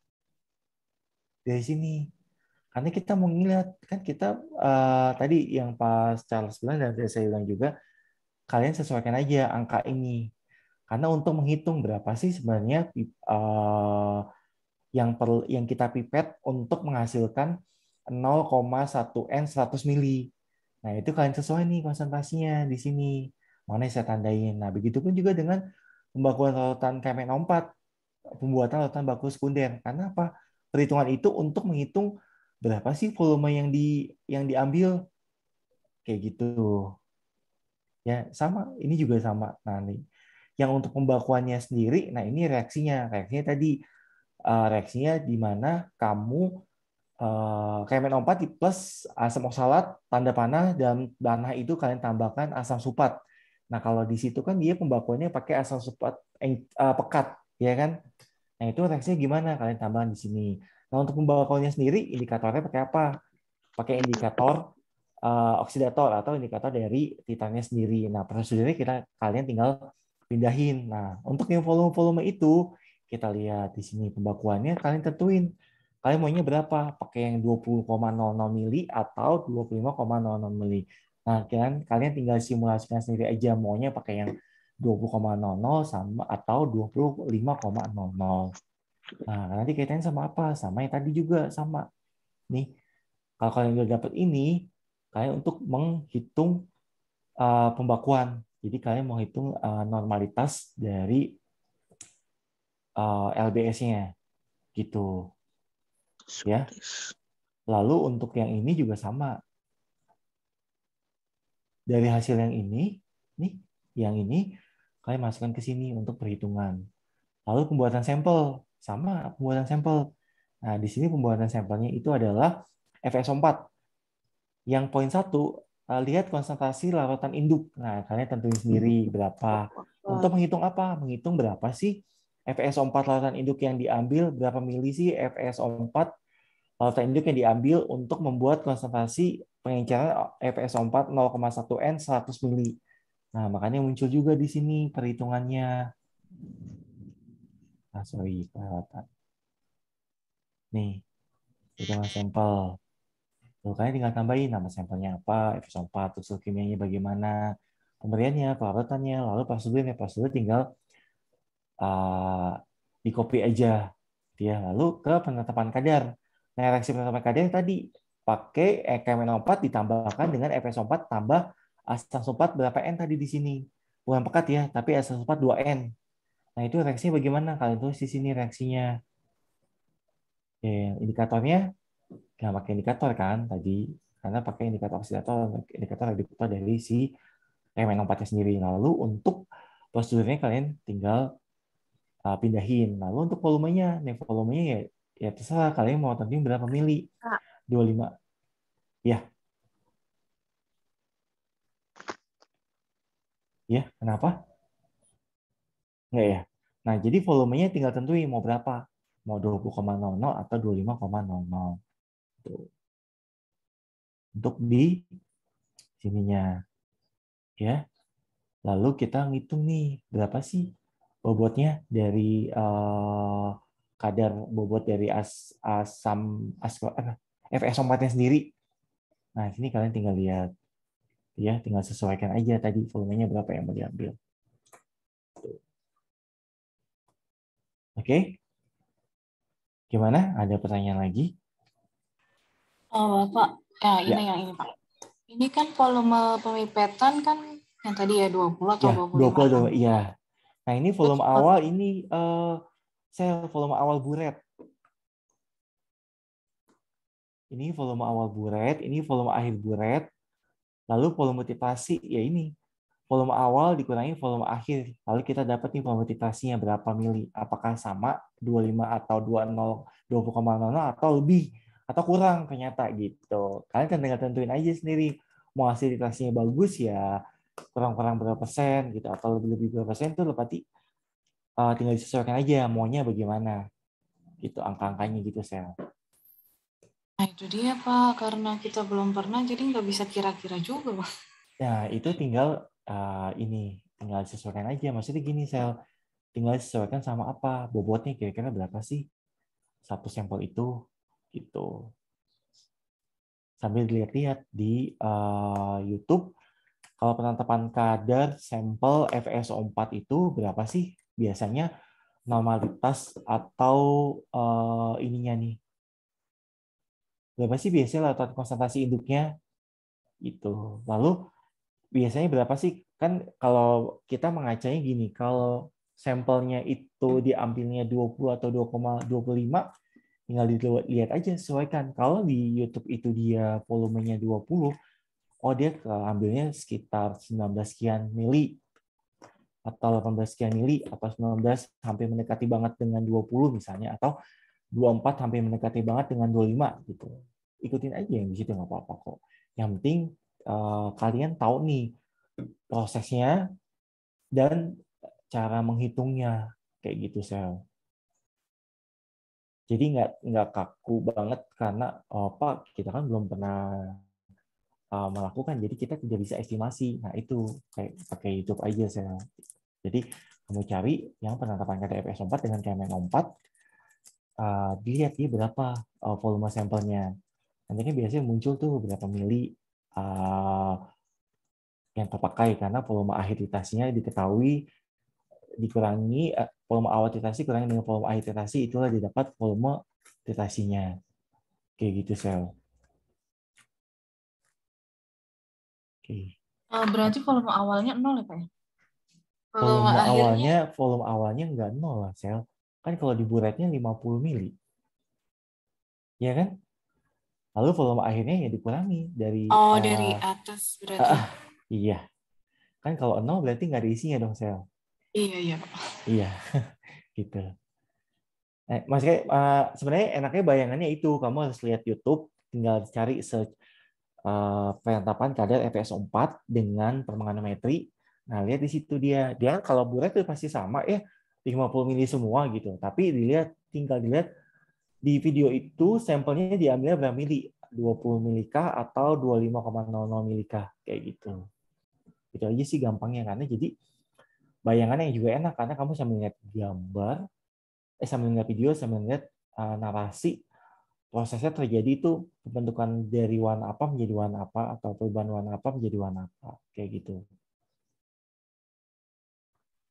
[SPEAKER 3] Dari sini. Karena kita mau ngeliat, kan kita uh, tadi yang pas Charles bilang dan saya bilang juga, kalian sesuaikan aja angka ini. Karena untuk menghitung berapa sih sebenarnya uh, yang perlu yang kita pipet untuk menghasilkan nol koma satu N seratus mili. Nah, itu kalian sesuai nih konsentrasinya di sini. Mana yang saya tandain. Nah, begitupun juga dengan pembakuan lautan K M N empat, pembuatan lautan baku sekunder. Karena apa? Perhitungan itu untuk menghitung berapa sih volume yang di yang diambil kayak gitu. Ya, sama. Ini juga sama. Nah, nih. Yang untuk pembakuannya sendiri, nah ini reaksinya. Reaksinya tadi uh, reaksinya di mana kamu uh, K M N empat plus asam oksalat, tanda panah, dan panah itu kalian tambahkan asam supat. Nah, kalau di situ kan dia pembakuannya pakai asam supat uh, pekat, ya kan? Nah, itu reaksinya gimana? Kalian tambahkan di sini. Nah, untuk pembakuannya sendiri, indikatornya pakai apa? Pakai indikator uh, oksidator atau indikator dari titannya sendiri. Nah, prosedurnya kita kalian tinggal pindahin. Nah, untuk yang volume-volume itu, kita lihat di sini pembakuannya, kalian tentuin. Kalian maunya berapa? Pakai yang dua puluh koma nol nol mili atau dua puluh lima koma nol nol mili. Nah, kalian, kalian tinggal simulasikan sendiri aja maunya pakai yang dua puluh koma nol nol sama atau dua puluh lima koma nol nol. Nah, nanti kaitannya sama apa? Sama yang tadi juga, sama. Nih, kalau kalian udah dapat ini, kalian untuk menghitung uh, pembakuan. Jadi kalian menghitung uh, normalitas dari uh, L B S-nya. Gitu. Ya. Lalu untuk yang ini juga sama. Dari hasil yang ini, nih, yang ini kalian masukkan ke sini untuk perhitungan. Lalu pembuatan sampel, sama pembuatan sampel. Nah, di sini pembuatan sampelnya itu adalah F S O empat. Yang poin satu, lihat konsentrasi larutan induk. Nah, kalian tentuin sendiri berapa. Untuk menghitung apa? Menghitung berapa sih F S O empat larutan induk yang diambil, berapa mili sih F S O empat larutan induk yang diambil untuk membuat konsentrasi pengenceran F S O empat nol koma satu N seratus mili. Nah, makanya muncul juga di sini perhitungannya. Nah, sorry, kelewatan. Nih, hitungan sampel. Lalu kalian tinggal tambahin nama sampelnya apa, F S O empat, unsur kimianya bagaimana, pemberiannya, pelarutannya, lalu prosedurnya. Prosedur tinggal uh, di copy aja, ya. Lalu ke penetapan kadar. Nah, reaksi penetapan kadar tadi pakai K M N empat ditambahkan dengan F S O empat tambah asam sulfat berapa N tadi di sini. Bukan pekat ya, tapi asam sulfat dua N. Nah, itu reaksinya bagaimana? Kalian tulis di sini reaksinya. Oke, indikatornya nggak pakai indikator kan tadi, karena pakai indikator oksidator, indikator reduktor dari si K M N empat-nya sendiri. Lalu untuk prosedurnya kalian tinggal uh, pindahin. Lalu untuk volumenya, nih volumenya ya, ya terserah kalian mau tentuin berapa mili.
[SPEAKER 1] Kak.
[SPEAKER 3] dua puluh lima. Ya. Ya, kenapa? Enggak ya. Nah, jadi volumenya tinggal tentuin mau berapa. Mau dua puluh koma nol nol atau dua puluh lima koma nol nol. Tuh. Untuk di sininya. Ya. Lalu kita ngitung nih, berapa sih bobotnya dari uh, kadar bobot dari as, asam as, F S O empat-nya sendiri. Nah, sini kalian tinggal lihat. Ya, tinggal sesuaikan aja tadi volumenya berapa yang mau diambil. Oke. Gimana? Ada pertanyaan lagi?
[SPEAKER 4] Oh, Bapak, ya ini
[SPEAKER 3] Ya.
[SPEAKER 4] yang ini, Pak. Ini kan volume pemipetan kan yang tadi ya dua puluh atau
[SPEAKER 3] Ya,
[SPEAKER 4] dua puluh
[SPEAKER 3] dua
[SPEAKER 4] lima.
[SPEAKER 3] puluh, iya. Nah, ini volume awal, ini uh, sel volume awal buret. Ini volume awal buret, ini volume akhir buret. Lalu volume titrasi, ya ini. Volume awal dikurangi volume akhir. Lalu kita dapat nih volume titrasinya berapa mili. Apakah sama dua puluh lima atau dua puluh koma nol nol atau lebih. Atau kurang ternyata gitu. Kalian kan tinggal tentuin aja sendiri. Mau hasil titrasinya bagus ya kurang-kurang berapa persen gitu. Atau lebih-lebih berapa persen itu berarti uh, tinggal disesuaikan aja maunya bagaimana. Gitu angka-angkanya gitu sel.
[SPEAKER 4] Nah itu dia Pak, karena kita belum pernah jadi nggak bisa kira-kira juga Pak.
[SPEAKER 3] Nah itu tinggal uh, ini tinggal disesuaikan aja. Maksudnya gini sel, tinggal disesuaikan sama apa bobotnya kira-kira berapa sih satu sampel itu gitu. Sambil dilihat-lihat di uh, YouTube kalau penetapan kadar sampel F S O empat itu berapa sih biasanya normalitas atau uh, ininya nih. Berapa sih biasanya atau konsentrasi induknya itu. Lalu biasanya berapa sih? Kan kalau kita mengacanya gini, kalau sampelnya itu diambilnya dua puluh atau dua koma dua lima, tinggal dilihat aja sesuaikan. Kalau di YouTube itu dia volumenya dua puluh, oh dia ambilnya sekitar sembilan belas sekian mili atau delapan belas sekian mili atau sembilan belas hampir mendekati banget dengan dua puluh misalnya, atau dua puluh empat hampir mendekati banget dengan dua puluh lima gitu. Ikutin aja yang di situ nggak apa-apa kok. Yang penting uh, kalian tahu nih prosesnya dan cara menghitungnya kayak gitu sel. Jadi nggak nggak kaku banget karena oh, Pak kita kan belum pernah uh, melakukan, jadi kita tidak bisa estimasi. Nah itu kayak pakai YouTube aja sel. Jadi kamu cari yang penetapan kadar F S O empat dengan K M N empat, uh, dilihat ya berapa uh, volume sampelnya. Nanti kan biasanya muncul tuh berapa mili uh, yang terpakai karena volume akhir titrasinya diketahui dikurangi uh, volume awal titrasi kurangi dengan volume akhir titrasi, itulah didapat volume titrasinya. Kayak gitu sel. Oke.
[SPEAKER 4] Uh, berarti volume awalnya nol ya Pak ya? Volume,
[SPEAKER 3] Volume
[SPEAKER 4] akhirnya...
[SPEAKER 3] awalnya volume awalnya enggak nol lah sel. Kan kalau di buretnya lima puluh mili. Ya kan? Lalu volume akhirnya ya dikurangi dari
[SPEAKER 4] Oh,
[SPEAKER 3] uh,
[SPEAKER 4] dari atas berarti.
[SPEAKER 3] Uh, iya. Kan kalau nol berarti nggak ada isinya dong sel.
[SPEAKER 4] Iya, iya Pak.
[SPEAKER 3] Iya. Gitu. Nah, maksudnya uh, sebenarnya enaknya bayangannya itu kamu harus lihat YouTube, tinggal cari search uh, penetapan kadar F S O empat dengan permanganometri. Nah, lihat di situ dia. Dia kalau buret itu pasti sama ya, lima puluh mili semua gitu. Tapi dilihat tinggal dilihat di video itu sampelnya diambilnya berapa mili? dua puluh milikah atau dua puluh lima koma nol nol milikah kayak gitu. Itu aja sih gampangnya karena jadi bayangannya yang juga enak karena kamu sambil lihat gambar, eh sambil lihat video, sambil lihat uh, narasi prosesnya terjadi itu pembentukan dari warna apa menjadi warna apa atau perubahan warna apa menjadi warna apa kayak gitu.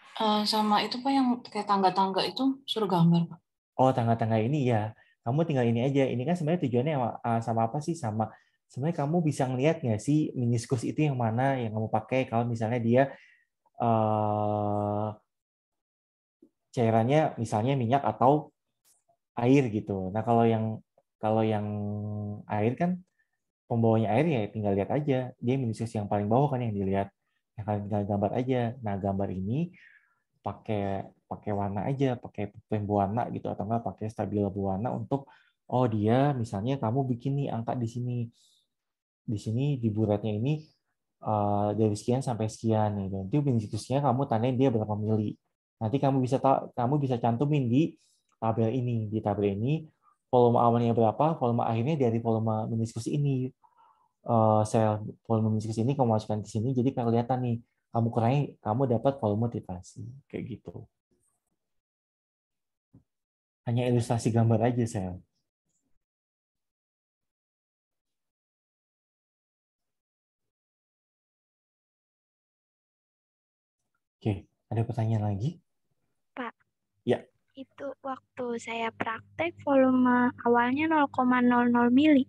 [SPEAKER 4] Eh, sama itu Pak yang kayak tangga-tangga itu suruh gambar Pak.
[SPEAKER 3] Oh, tangga-tangga ini ya. Kamu tinggal ini aja. Ini kan sebenarnya tujuannya sama, uh, sama apa sih? Sama sebenarnya kamu bisa ngelihat nggak sih meniskus itu yang mana yang kamu pakai kalau misalnya dia uh, cairannya misalnya minyak atau air gitu. Nah, kalau yang kalau yang air kan pembawanya air ya tinggal lihat aja. Dia meniskus yang paling bawah kan yang dilihat. Ya kalian tinggal gambar aja. Nah, gambar ini pakai pakai warna aja, pakai pen berwarna gitu atau enggak pakai stabilo berwarna untuk oh dia misalnya kamu bikin nih angka di sini. Di sini di buratnya ini uh, dari sekian sampai sekian nih. Nanti institusinya kamu tandain dia berapa mili. Nanti kamu bisa tahu, kamu bisa cantumin di tabel ini. Di tabel ini volume awalnya berapa, volume akhirnya dari volume meniskus ini. Uh, sel volume meniskus ini kamu masukkan di sini, jadi kelihatan nih kamu kurangi, kamu dapat volume titrasi kayak gitu. Hanya ilustrasi gambar aja sel. Oke, ada pertanyaan lagi?
[SPEAKER 7] Pak.
[SPEAKER 3] Ya.
[SPEAKER 7] Itu waktu saya praktek volume awalnya nol koma nol nol mili.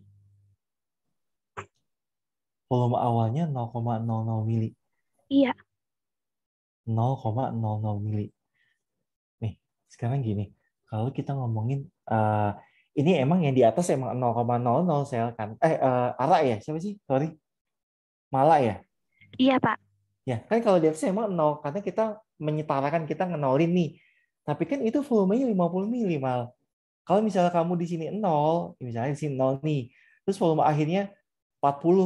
[SPEAKER 3] Volume awalnya nol koma nol nol mili.
[SPEAKER 7] Iya.
[SPEAKER 3] nol koma nol nol mili. Nih, sekarang gini, kalau kita ngomongin uh, ini emang yang di atas emang nol koma nol nol sel kan? Eh, uh, Ara ya? Siapa sih? Sorry. Mala ya?
[SPEAKER 7] Iya, Pak.
[SPEAKER 3] Ya, kan kalau di atas emang nol, karena kita menyetarakan, kita ngenolin nih. Tapi kan itu volumenya lima puluh mili, Mal. Kalau misalnya kamu di sini nol, misalnya di sini nol nih, terus volume akhirnya empat puluh.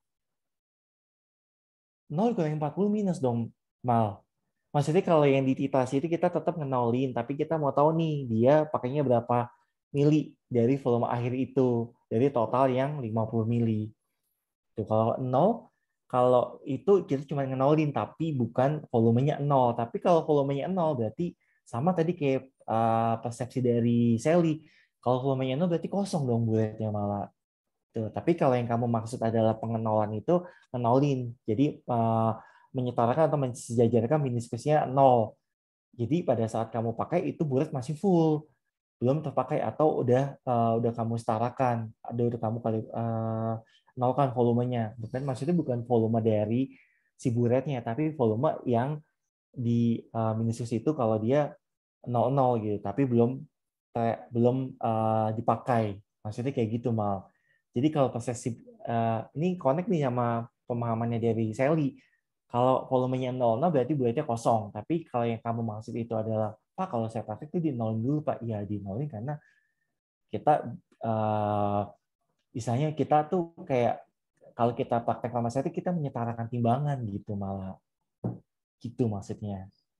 [SPEAKER 3] nol kurang empat puluh minus dong, Mal. Maksudnya kalau yang di titrasi itu kita tetap ngenolin, tapi kita mau tahu nih dia pakainya berapa mili dari volume akhir itu, dari total yang lima puluh mili. Tuh, kalau nol, kalau itu kita cuma ngenolin, tapi bukan volumenya nol. Tapi kalau volumenya nol berarti sama tadi kayak uh, persepsi dari Sally. Kalau volumenya nol berarti kosong dong bulatnya malah. Tuh, tapi kalau yang kamu maksud adalah pengenolan itu, ngenolin. Jadi uh, menyetarakan atau mensejajarkan meniskusnya nol. Jadi pada saat kamu pakai itu bulat masih full, belum terpakai atau udah uh, udah kamu setarakan, ada udah kamu kali uh, nolkan volumenya. Bukan maksudnya bukan volume dari si buretnya, tapi volume yang di uh, meniskus itu kalau dia nol nol gitu, tapi belum belum uh, dipakai. Maksudnya kayak gitu Mal. Jadi kalau persepsi uh, ini connect nih sama pemahamannya dari Sally. Kalau volumenya nol nol berarti bulatnya kosong. Tapi kalau yang kamu maksud itu adalah, Pak, kalau saya praktek itu di nolin dulu, Pak. Iya, di nolin karena kita, uh, misalnya kita tuh kayak, kalau kita praktek farmaseutik, kita menyetarakan timbangan gitu malah. Gitu maksudnya.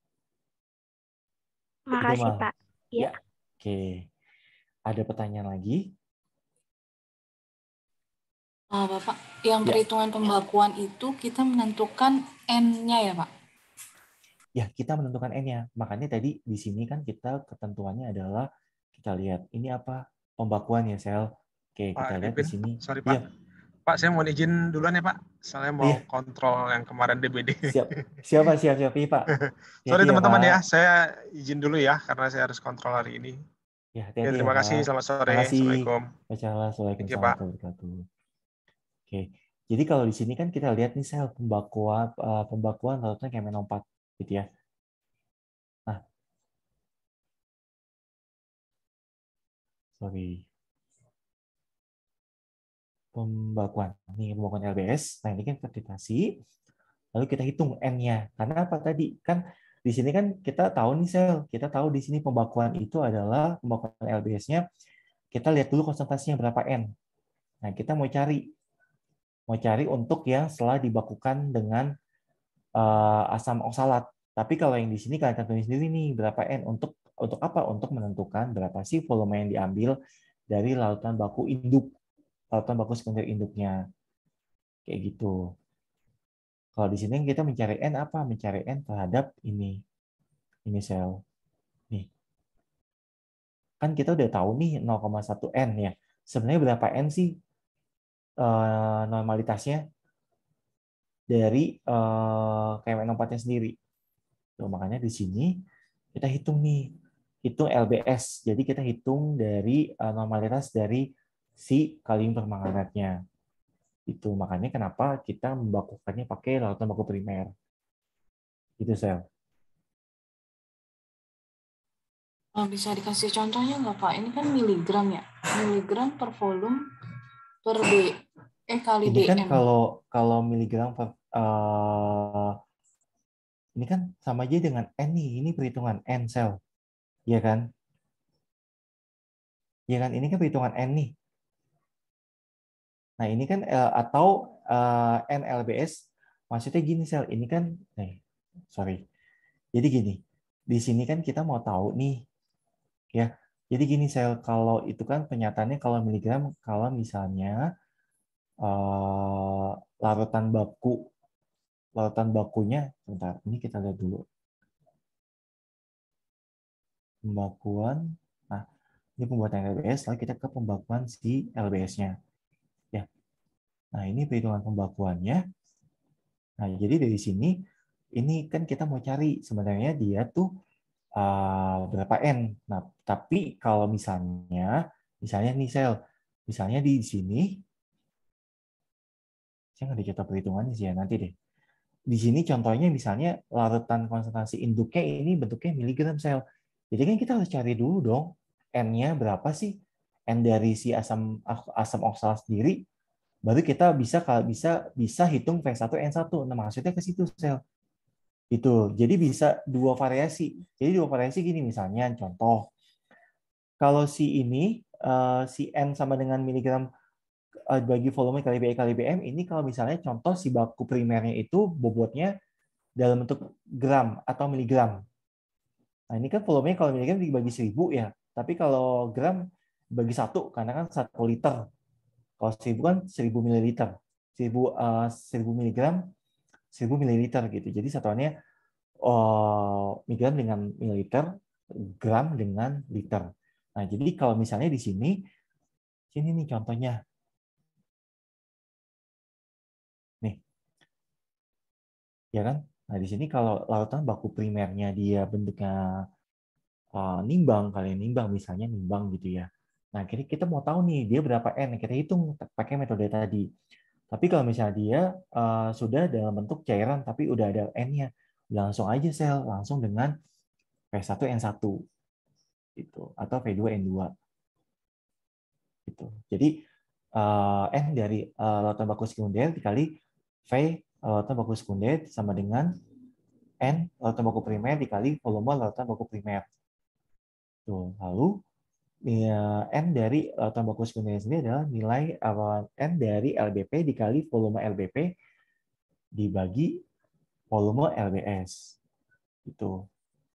[SPEAKER 7] Makasih,
[SPEAKER 3] Itu,
[SPEAKER 7] Pak.
[SPEAKER 3] Ya. ya. Oke. Ada pertanyaan lagi?
[SPEAKER 4] Uh, Bapak, yang
[SPEAKER 3] ya.
[SPEAKER 4] perhitungan pembakuan itu kita menentukan N-nya ya, Pak?
[SPEAKER 3] Ya, kita menentukan N-nya. Makanya tadi di sini kan kita ketentuannya adalah kita lihat ini apa pembakuan ya sel. Oke,
[SPEAKER 2] Pak
[SPEAKER 3] kita lihat
[SPEAKER 2] Pipin,
[SPEAKER 3] di sini.
[SPEAKER 2] Sorry Pak. Ya. Pak, saya mau izin duluan ya Pak. Saya mau ya. kontrol yang kemarin D B D.
[SPEAKER 3] Siap, siapa siap siap Pak.
[SPEAKER 2] Sorry teman-teman ya, saya izin dulu ya karena saya harus kontrol hari ini.
[SPEAKER 3] Ya,
[SPEAKER 2] ya terima
[SPEAKER 3] ya,
[SPEAKER 2] kasih.
[SPEAKER 3] Pak.
[SPEAKER 2] Selamat sore.
[SPEAKER 3] Terima kasih.
[SPEAKER 2] Assalamualaikum.
[SPEAKER 3] Waalaikumsalam warahmatullahi wabarakatuh. Oke, jadi kalau di sini kan kita lihat nih sel pembakuan uh, pembakuan lautnya kayak menol empat gitu ya. Nah, sorry. Pembakuan. Ini pembakuan L B S. Nah, ini kan fertilitasi. Lalu kita hitung N-nya. Karena apa tadi? Kan di sini kan kita tahu nih sel, kita tahu di sini pembakuan itu adalah pembakuan L B S-nya. Kita lihat dulu konsentrasinya berapa N. Nah, kita mau cari mau cari untuk yang setelah dibakukan dengan uh, asam oksalat. Tapi kalau yang di sini kalian tentuin sendiri nih berapa N untuk untuk apa? Untuk menentukan berapa sih volume yang diambil dari lautan baku induk, lautan baku sekunder induknya. Kayak gitu. Kalau di sini kita mencari N apa? Mencari N terhadap ini. Ini sel. Nih. Kan kita udah tahu nih nol koma satu N ya. Sebenarnya berapa N sih uh, normalitasnya dari uh, K M N empat-nya sendiri? Tuh, makanya di sini kita hitung nih, hitung L B S. Jadi kita hitung dari uh, normalitas dari si kalium permanganatnya. Itu makanya kenapa kita membakukannya pakai larutan baku primer. Gitu, Sel.
[SPEAKER 4] Oh, bisa dikasih contohnya nggak Pak? Ini kan miligram ya, miligram per volume per B, eh kali
[SPEAKER 3] Ini kan
[SPEAKER 4] dm.
[SPEAKER 3] kalau kalau miligram per, uh, ini kan sama aja dengan N nih. Ini perhitungan N, Sel. Iya kan? Iya kan? Ini kan perhitungan N nih. Nah, ini kan uh, atau uh, N L B S, maksudnya gini, Sel. Ini kan, nih, sorry. Jadi gini, di sini kan kita mau tahu nih, ya. Jadi gini, Sel. Kalau itu kan penyataannya kalau miligram, kalau misalnya uh, larutan baku, larutan bakunya, bentar, ini kita lihat dulu. Pembakuan, nah, ini pembuatan L B S, lalu kita ke pembakuan si L B S-nya. Ya. Nah, ini perhitungan pembakuannya. Nah, jadi dari sini, ini kan kita mau cari sebenarnya dia tuh uh, berapa N. Nah, tapi kalau misalnya, misalnya nih sel, misalnya di sini, saya nggak dicatat perhitungannya sih ya, nanti deh. Di sini contohnya misalnya larutan konsentrasi induknya ini bentuknya miligram sel. Jadi kan kita harus cari dulu dong, N-nya berapa sih? N dari si asam asam oksalat sendiri, baru kita bisa bisa bisa hitung V satu N satu. Nah, maksudnya ke situ sel. Itu. Jadi bisa dua variasi. Jadi dua variasi gini misalnya contoh. Kalau si ini si N sama dengan miligram bagi volume kali B I kali B M, ini kalau misalnya contoh si baku primernya itu bobotnya dalam bentuk gram atau miligram. Nah, ini kan volumenya kalau miligram dibagi seribu ya. Tapi kalau gram dibagi satu karena kan satu liter. Kalau seribu kan seribu mililiter. Seribu, uh, seribu miligram, seribu mililiter gitu. Jadi satuannya uh, miligram dengan mililiter, gram dengan liter. Nah, jadi kalau misalnya di sini, sini nih contohnya. Nih. Ya kan? Nah, di sini kalau larutan baku primernya dia bentuknya uh, nimbang, kalian nimbang misalnya nimbang gitu ya. Nah, kita kita mau tahu nih dia berapa N, kita hitung pakai metode tadi. Tapi kalau misalnya dia uh, sudah dalam bentuk cairan tapi udah ada N-nya, langsung aja sel, langsung dengan V satu N satu gitu atau V dua N dua gitu. Jadi uh, N dari uh, larutan baku sekunder dikali V larutan baku sekunder sama dengan N larutan baku primer dikali volume larutan baku primer. Tuh, lalu ya, N dari larutan baku sekunder sendiri adalah nilai uh, N dari L B P dikali volume L B P dibagi volume L B S. Itu.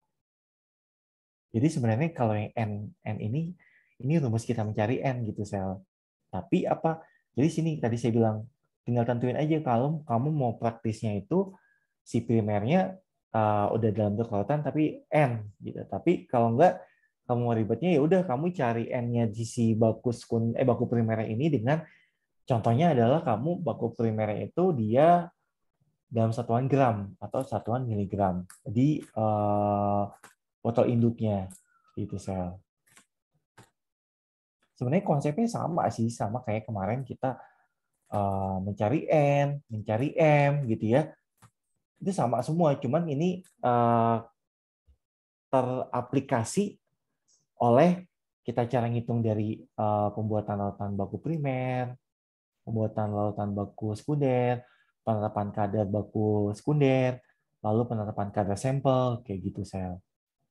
[SPEAKER 3] Jadi sebenarnya kalau yang N N ini ini rumus kita mencari N gitu sel. Tapi apa? Jadi sini tadi saya bilang tinggal tentuin aja kalau kamu mau praktisnya itu si primernya uh, udah dalam bentuk larutan tapi N gitu. Tapi kalau enggak kamu mau ribetnya ya udah kamu cari N-nya di si baku sekun eh baku primernya ini dengan contohnya adalah kamu baku primernya itu dia dalam satuan gram atau satuan miligram di uh, botol induknya itu sel. Sebenarnya konsepnya sama sih, sama kayak kemarin kita uh, mencari N, mencari M gitu ya. Itu sama semua, cuman ini uh, teraplikasi oleh kita cara ngitung dari uh, pembuatan larutan baku primer, pembuatan larutan baku sekunder, penetapan kadar baku sekunder, lalu penetapan kadar sampel, kayak gitu sel.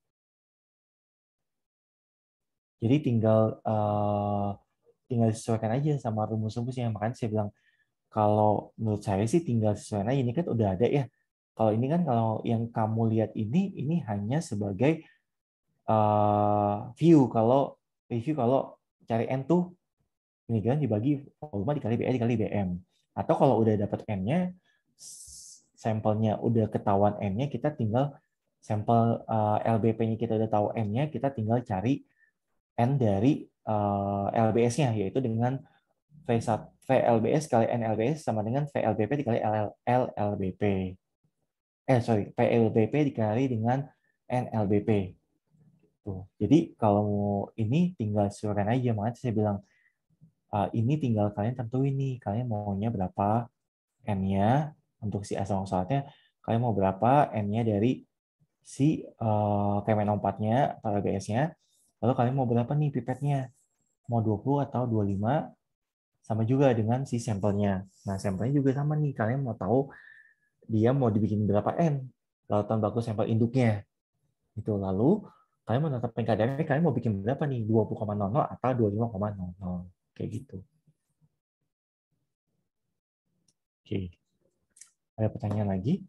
[SPEAKER 3] Jadi tinggal uh, tinggal disesuaikan aja sama rumus-rumusnya. Makanya saya bilang kalau menurut saya sih tinggal sesuaikan aja. Ini kan udah ada ya. Kalau ini kan kalau yang kamu lihat ini ini hanya sebagai uh, view. Kalau review kalau cari N tuh miligram dibagi volume dikali B I dikali B M. Atau kalau udah dapat N-nya, sampelnya udah ketahuan N-nya, kita tinggal sampel uh, L B P-nya kita udah tahu N-nya, kita tinggal cari N dari uh, L B S-nya, yaitu dengan V satu, V L B S kali N L B S sama dengan V L B P dikali L L B P. eh sorry, P L B P dikali dengan N L B P. Tuh. Jadi kalau ini tinggal sesuaikan aja, makanya saya bilang uh, ini tinggal kalian tentuin nih, kalian maunya berapa N-nya untuk si asal usulnya, kalian mau berapa N-nya dari si uh, Kemen empat-nya atau L B S-nya, lalu kalian mau berapa nih pipetnya, mau dua puluh atau dua puluh lima, sama juga dengan si sampelnya. Nah, sampelnya juga sama nih, kalian mau tahu dia mau dibikin berapa N, lautan baku sampel induknya. Itu lalu kalian mau tetapin kadarnya, kalian mau bikin berapa nih, dua puluh koma nol nol atau dua puluh lima koma nol nol, kayak gitu. Oke, ada pertanyaan lagi?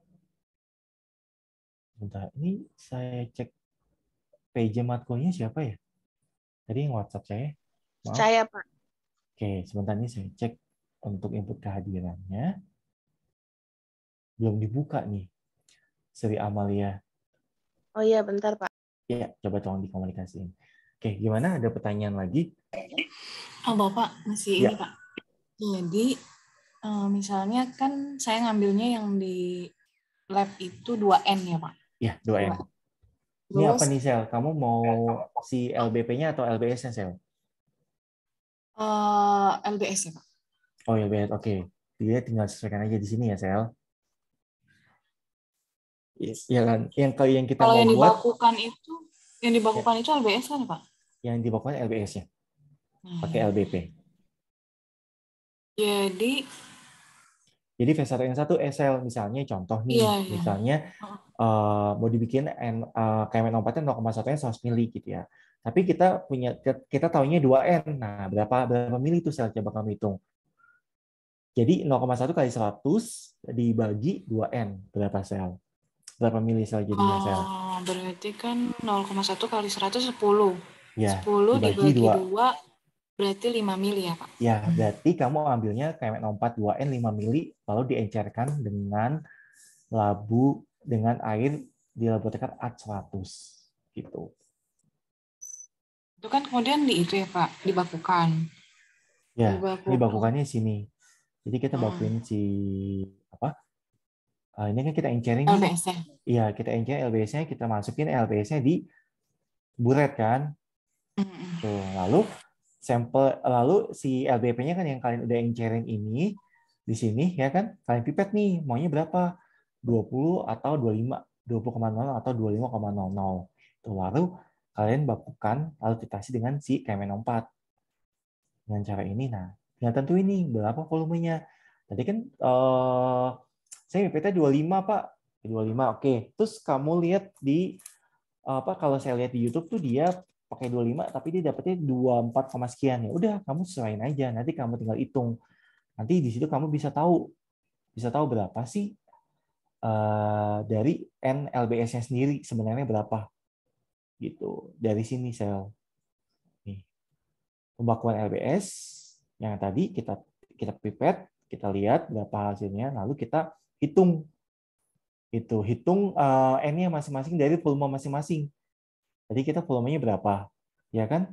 [SPEAKER 3] Bentar, ini saya cek P J matkulnya siapa ya? Tadi yang WhatsApp saya. Maaf.
[SPEAKER 8] Saya, Pak.
[SPEAKER 3] Oke, sebentar ini saya cek untuk input kehadirannya. Belum dibuka nih, Sri Amalia.
[SPEAKER 8] Oh iya, bentar, Pak.
[SPEAKER 3] Ya, coba tolong dikomunikasiin. Oke, gimana? Ada pertanyaan lagi?
[SPEAKER 4] Oh, Bapak, masih
[SPEAKER 3] ya.
[SPEAKER 4] ini, Pak. Jadi, misalnya kan saya ngambilnya yang di lab itu dua N ya, Pak?
[SPEAKER 3] Ya, dua N. Ini apa nih, Sel? Kamu mau si L B P-nya atau L B S-nya, Sel?
[SPEAKER 4] Uh, L B S ya, Pak.
[SPEAKER 3] Oh, L B S. Oke. Dia tinggal sesuaikan aja di sini ya, Sel. Iya kan? Yang kalau yang kita
[SPEAKER 4] kalau
[SPEAKER 3] mau
[SPEAKER 4] yang
[SPEAKER 3] buat,
[SPEAKER 4] dibakukan itu, yang dibakukan ya. Itu L B S kan, Pak?
[SPEAKER 3] Yang dibakukan L B S-nya. Hmm. Pakai L B P.
[SPEAKER 4] Jadi
[SPEAKER 3] Jadi V satu N satu S L misalnya contoh nih,
[SPEAKER 4] iya, iya.
[SPEAKER 3] misalnya uh, mau dibikin N, uh, K M N empat nol koma satu N seratus mili gitu ya. Tapi kita punya kita taunya dua N. Nah, berapa berapa mili itu sel, coba kamu hitung. Jadi nol koma satu kali seratus dibagi dua N, berapa sel? Berapa mili sel jadinya sel?
[SPEAKER 4] Oh, berarti kan nol koma satu kali seratus sepuluh.
[SPEAKER 3] Ya,
[SPEAKER 4] sepuluh dibagi
[SPEAKER 3] dua.
[SPEAKER 4] dua berarti lima mili ya, Pak?
[SPEAKER 3] Ya, berarti kamu ambilnya K M N empat dua N lima mili lalu diencerkan dengan labu dengan air di laboratorium A seratus gitu.
[SPEAKER 4] Itu kan kemudian di itu ya, Pak, dibakukan.
[SPEAKER 3] Ya, dibakukan. Ini bakukannya sini. Jadi kita bakuin hmm. si apa? Uh, ini kan kita encerin
[SPEAKER 4] L B S-nya.
[SPEAKER 3] Iya, kita encerin L B S-nya, kita masukin L B S-nya di buret kan. Mm-hmm. Tuh, lalu sampel lalu si L B P-nya kan yang kalian udah encerin ini di sini ya kan? Kalian pipet nih, maunya berapa? dua puluh atau dua puluh lima, dua puluh koma nol atau dua puluh lima koma nol nol. Tuh, lalu kalian bakukan lalu titrasi dengan si K M N empat. Dengan cara ini, nah, tinggal tentu ini berapa volumenya. Tadi kan uh, saya P P T dua puluh lima, Pak. dua puluh lima, oke. Terus kamu lihat di apa kalau saya lihat di YouTube tuh dia pakai dua puluh lima tapi dia dapetnya dua puluh empat, sekian. Ya udah, kamu sesuaiin aja. Nanti kamu tinggal hitung. Nanti di situ kamu bisa tahu bisa tahu berapa sih uh, dari N L B S-nya sendiri sebenarnya berapa. Gitu. Dari sini sel. Nih. Pembakuan L B S yang tadi kita kita pipet, kita lihat berapa hasilnya, lalu kita hitung. Itu hitung uh, N-nya masing-masing dari volume masing-masing. Jadi kita volumenya berapa? Ya kan?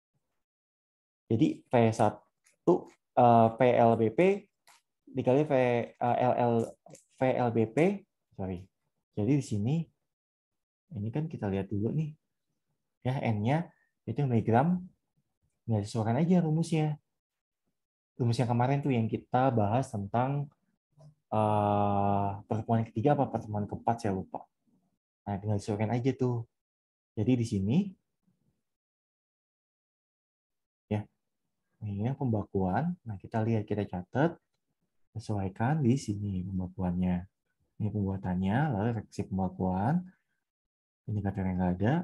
[SPEAKER 3] Jadi V satu uh, P L B P dikali V uh, L L V L B P, sorry. Jadi di sini ini kan kita lihat dulu nih. Ya, N-nya itu miligram. Nggak sesuaikan aja rumusnya. Rumus yang kemarin tuh yang kita bahas tentang uh, pertemuan ketiga apa pertemuan keempat, saya lupa. Nah, tinggal sesuaikan aja tuh. Jadi di sini, ya, ini pembakuan. Nah, kita lihat, kita catat, sesuaikan di sini pembakuannya. Ini pembuatannya, lalu reaksi pembakuan, indikator yang nggak ada,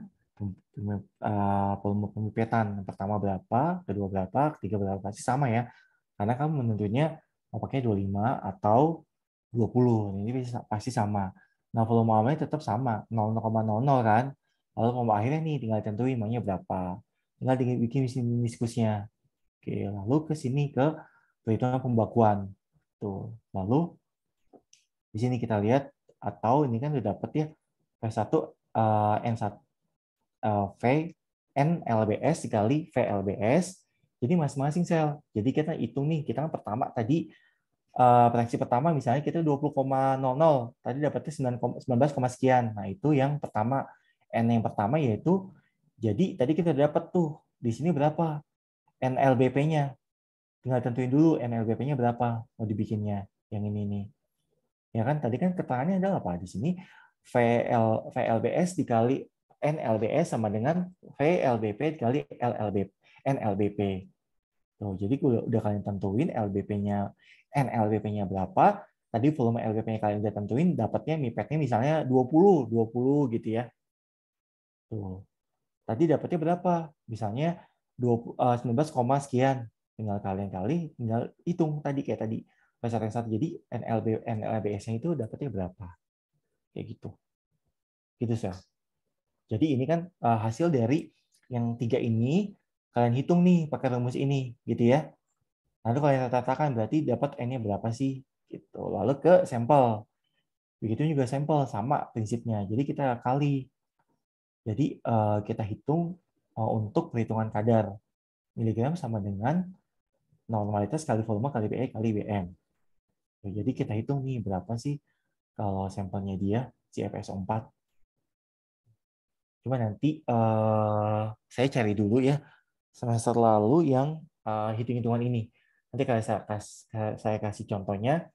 [SPEAKER 3] pemipetan yang pertama berapa, kedua berapa, ketiga berapa, pasti sama ya. Karena kamu menentunya mau pakai dua puluh lima atau dua puluh, ini pasti sama. Nah, volume awalnya tetap sama, nol koma nol nol kan. Lalu volume akhirnya nih tinggal tentuin maunya berapa. Tinggal bikin diskusinya. Oke, lalu ke sini ke perhitungan pembakuan. Tuh, lalu di sini kita lihat atau ini kan udah dapet ya V satu uh, N satu uh, V N L B S dikali V L B S. Jadi masing-masing sel. Jadi kita hitung nih, kita kan pertama tadi uh, fraksi pertama misalnya kita dua puluh koma nol nol, tadi dapatnya sembilan belas, sekian. Nah, itu yang pertama. N yang pertama yaitu, jadi tadi kita dapat tuh, di sini berapa N L B P-nya. Tinggal tentuin dulu N L B P-nya berapa mau dibikinnya. Yang ini nih. Ya kan, tadi kan keterangannya adalah apa? Di sini V L, V L B S dikali N L B S sama dengan V L B P dikali L L B, N L B P. Tuh, jadi udah, udah kalian tentuin L B P-nya, N L B P-nya berapa. Tadi volume L B P-nya kalian udah tentuin, dapatnya M I P E T-nya misalnya dua puluh, dua puluh gitu ya. Tuh. Tadi dapatnya berapa? Misalnya sembilan belas, sekian. Tinggal kalian kali, tinggal hitung tadi kayak tadi. Pasar yang satu. Jadi N L B, N L B S-nya itu dapatnya berapa? Kayak gitu. Gitu, Sel. Jadi ini kan hasil dari yang tiga ini, kalian hitung nih pakai rumus ini, gitu ya. Lalu kalian katakan berarti dapat N-nya berapa sih? Gitu. Lalu ke sampel. Begitu juga sampel, sama prinsipnya. Jadi kita kali. Jadi kita hitung untuk perhitungan kadar. Miligram sama dengan normalitas kali volume kali B E kali B M. Jadi kita hitung nih berapa sih kalau sampelnya dia C F S O empat. Cuma nanti saya cari dulu ya semester lalu yang hitung-hitungan ini. Nanti kalau saya kasih, saya kasih contohnya,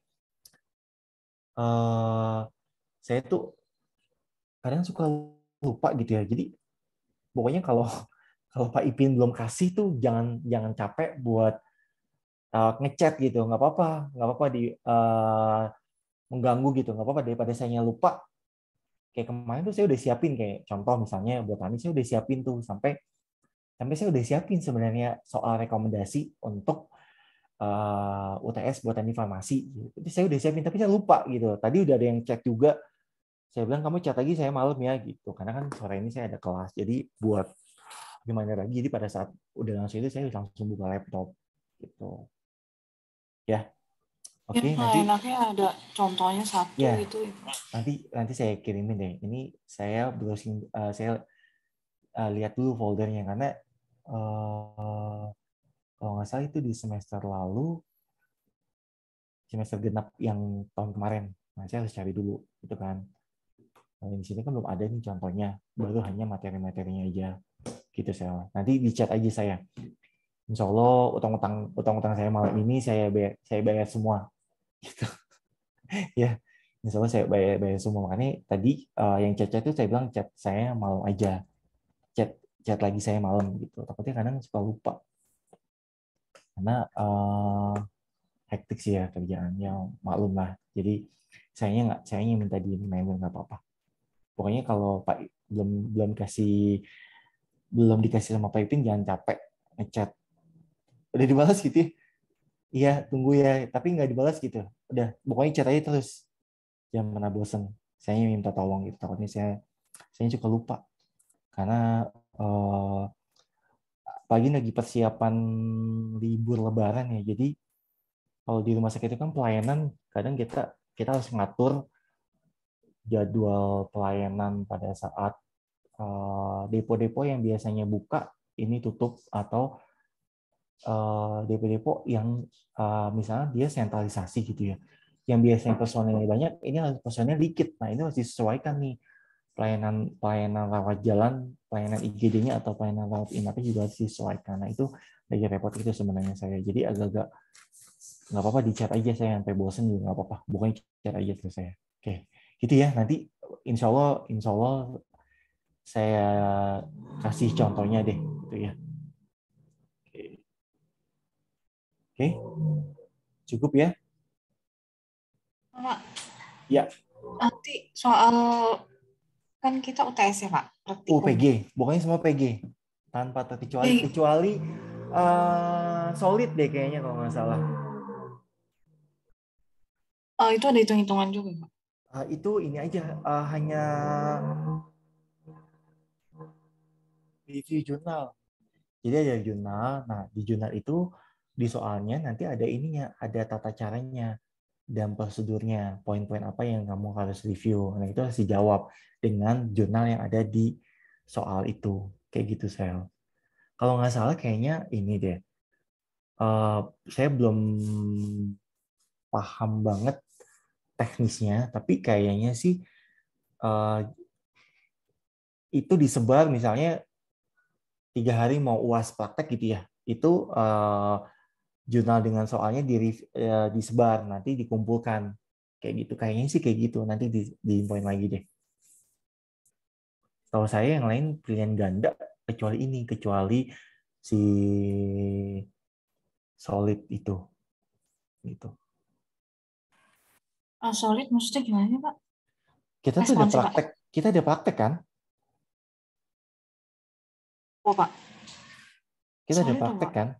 [SPEAKER 3] saya tuh kadang suka lupa gitu ya. Jadi pokoknya kalau kalau Pak Ipin belum kasih tuh jangan jangan capek buat uh, ngechat gitu, nggak apa-apa, nggak apa-apa di uh, mengganggu gitu, nggak apa-apa daripada saya lupa. Kayak kemarin tuh saya udah siapin kayak contoh misalnya buat Ani saya udah siapin tuh sampai sampai saya udah siapin sebenarnya soal rekomendasi untuk uh, U T S buatan informasi. Jadi saya udah siapin tapi saya lupa gitu. Tadi udah ada yang chat juga. Saya bilang kamu chat lagi saya malam ya gitu. Karena kan sore ini saya ada kelas. Jadi buat gimana lagi, jadi pada saat udah langsung itu saya langsung buka laptop gitu ya. Oke, okay,
[SPEAKER 4] ya,
[SPEAKER 3] nanti
[SPEAKER 4] enaknya ada contohnya satu
[SPEAKER 3] ya,
[SPEAKER 4] itu
[SPEAKER 3] nanti nanti saya kirimin deh. Ini saya browsing, uh, saya uh, lihat dulu foldernya karena uh, kalau nggak salah itu di semester lalu, semester genap yang tahun kemarin. Nah, saya harus cari dulu gitu kan. Nah, di sini kan belum ada nih contohnya, baru hanya materi-materinya aja. Gitu saya. Nanti di chat aja saya. Insya Allah utang-utang utang-utang saya malam ini saya bayar, saya bayar semua. Gitu. Ya. Insya Allah saya bayar, bayar semua. Makanya tadi uh, yang chat-chat itu saya bilang chat saya malam aja. Chat chat lagi saya malam gitu. Takutnya kadang suka lupa. Karena uh, hektik sih ya kerjaannya, maklum lah. Jadi sayanya nggak, sayanya minta di email nggak apa-apa. Pokoknya kalau Pak belum belum kasih belum dikasih sama Pak Ipin jangan capek ngechat. Udah dibalas gitu ya? Iya, tunggu ya. Tapi nggak dibalas gitu. Udah, pokoknya chat aja terus. Jangan pernah bosen. Saya minta tolong gitu. Takutnya saya saya suka lupa. Karena eh, pagi lagi persiapan libur lebaran ya. Jadi kalau di rumah sakit itu kan pelayanan, kadang kita kita harus ngatur jadwal pelayanan pada saat depo-depo yang biasanya buka ini tutup, atau depo-depo yang misalnya dia sentralisasi gitu ya, yang biasanya personelnya banyak ini harus personelnya dikit. Nah ini harus disesuaikan nih, pelayanan pelayanan rawat jalan, pelayanan I G D-nya atau pelayanan rawat inapnya juga harus disesuaikan. Nah itu lagi repot itu sebenarnya saya. Jadi agak-agak nggak apa-apa di chat aja saya sampai bosen juga nggak apa-apa, bukannya chat aja terus saya. Oke gitu ya. Nanti insya Allah insya Allah saya kasih contohnya deh, gitu ya. Oke, Oke. Cukup ya?
[SPEAKER 4] Pak.
[SPEAKER 3] Ya.
[SPEAKER 4] Nanti soal kan kita U T S ya Pak.
[SPEAKER 3] Oh P G, pokoknya semua P G tanpa terkecuali, hey. kecuali uh, solid deh kayaknya kalau nggak salah.
[SPEAKER 4] Oh itu ada hitung-hitungan juga Pak?
[SPEAKER 3] Uh, itu ini aja, uh, hanya review jurnal. Jadi ada jurnal. Nah, di jurnal itu di soalnya nanti ada ininya, ada tata caranya dan prosedurnya, poin-poin apa yang kamu harus review. Nah, itu harus dijawab dengan jurnal yang ada di soal itu. Kayak gitu, Sel. Kalau nggak salah kayaknya ini deh. Uh, saya belum paham banget teknisnya, tapi kayaknya sih uh, itu disebar misalnya tiga hari mau U A S praktek gitu ya, itu uh, jurnal dengan soalnya di, uh, disebar, nanti dikumpulkan. Kayak gitu, kayaknya sih kayak gitu, nanti di, diinfoin lagi deh. Tahu saya yang lain pilihan ganda, kecuali ini, kecuali si solid itu. Gitu.
[SPEAKER 4] Ah, solid maksudnya gimana Pak?
[SPEAKER 3] Kita tuh ada praktek, kita ada praktek kan?
[SPEAKER 4] Oh Pak.
[SPEAKER 3] Kita ada praktek kan?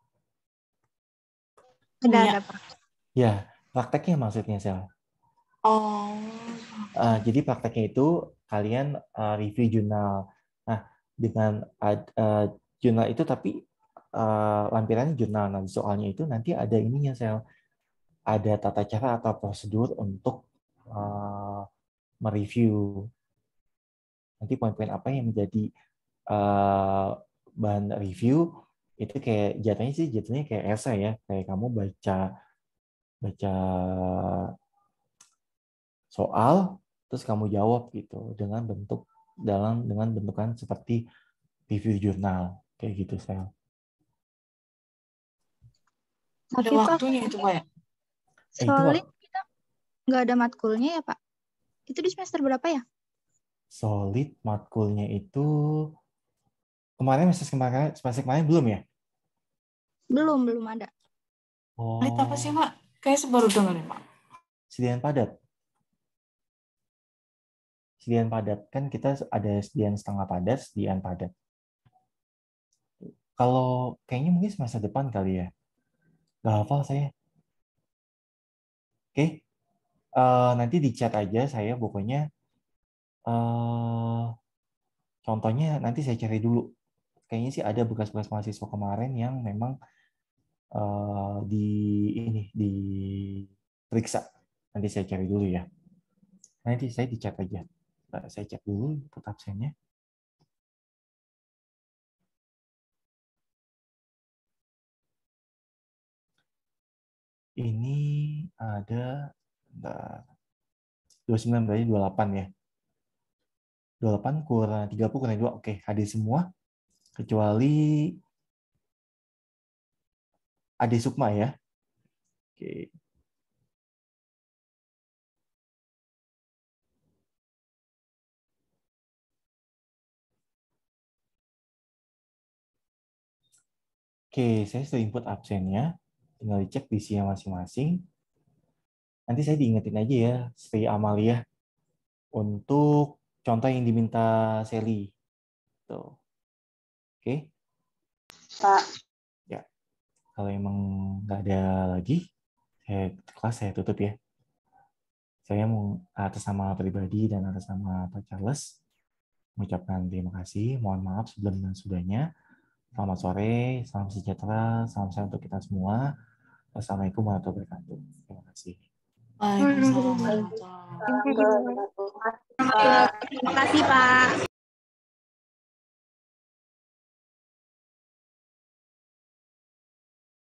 [SPEAKER 7] Ada, ada praktek.
[SPEAKER 3] Ya, prakteknya maksudnya Sel.
[SPEAKER 4] Oh.
[SPEAKER 3] Uh, jadi prakteknya itu kalian uh, review jurnal. Nah, dengan uh, jurnal itu tapi uh, lampirannya jurnal. Nah, soalnya itu nanti ada ininya Sel. Ada tata cara atau prosedur untuk uh, mereview. Nanti poin-poin apa yang menjadi uh, bahan review itu kayak jatuhnya sih jatuhnya kayak essay ya, kayak kamu baca baca soal terus kamu jawab gitu dengan bentuk dalam dengan bentukan seperti review jurnal kayak gitu Sel.
[SPEAKER 4] Ada
[SPEAKER 7] Tapi,
[SPEAKER 4] waktunya
[SPEAKER 7] Pak,
[SPEAKER 4] itu Pak ya?
[SPEAKER 7] Solid kita nggak ada matkulnya ya Pak? Itu di semester berapa ya?
[SPEAKER 3] Solid matkulnya itu kemarin semester kemarin semester kemarin belum ya?
[SPEAKER 7] Belum, belum ada.
[SPEAKER 3] Oh.
[SPEAKER 4] Solid apa sih Pak? Kayak baru dengar nih Pak.
[SPEAKER 3] Sediaan padat. Sediaan padat kan kita ada sediaan setengah padat, sediaan padat. Kalau kayaknya mungkin semester depan kali ya. Gak hafal saya. Oke, okay. uh, nanti di chat aja saya pokoknya. Uh, contohnya nanti saya cari dulu. Kayaknya sih ada bekas-bekas mahasiswa kemarin yang memang uh, di ini diperiksa. Nanti saya cari dulu ya. Nanti saya di chat aja. Saya cek dulu input absennya. Ini ada bentar, dua puluh sembilan berarti dua puluh delapan ya. dua puluh delapan kurang tiga puluh kurang dua. Oke, hadir semua. Kecuali Ade Sukma ya. Oke. Oke, saya sudah input absennya. Tinggal dicek diisinya masing-masing. Nanti saya diingetin aja ya, Sri Amalia, untuk contoh yang diminta Sally. Tuh. Oke.
[SPEAKER 8] Pak.
[SPEAKER 3] Ya. Kalau emang nggak ada lagi, saya kelas saya tutup ya. Saya mau atas nama pribadi dan atas nama Pak Charles mengucapkan terima kasih. Mohon maaf sebelum dan sudahnya. Selamat sore, salam sejahtera, salam sehat untuk kita semua. Wassalamualaikum warahmatullahi wabarakatuh. Terima kasih.
[SPEAKER 4] Waalaikumsalam warahmatullahi wabarakatuh.
[SPEAKER 7] Terima kasih, Pak.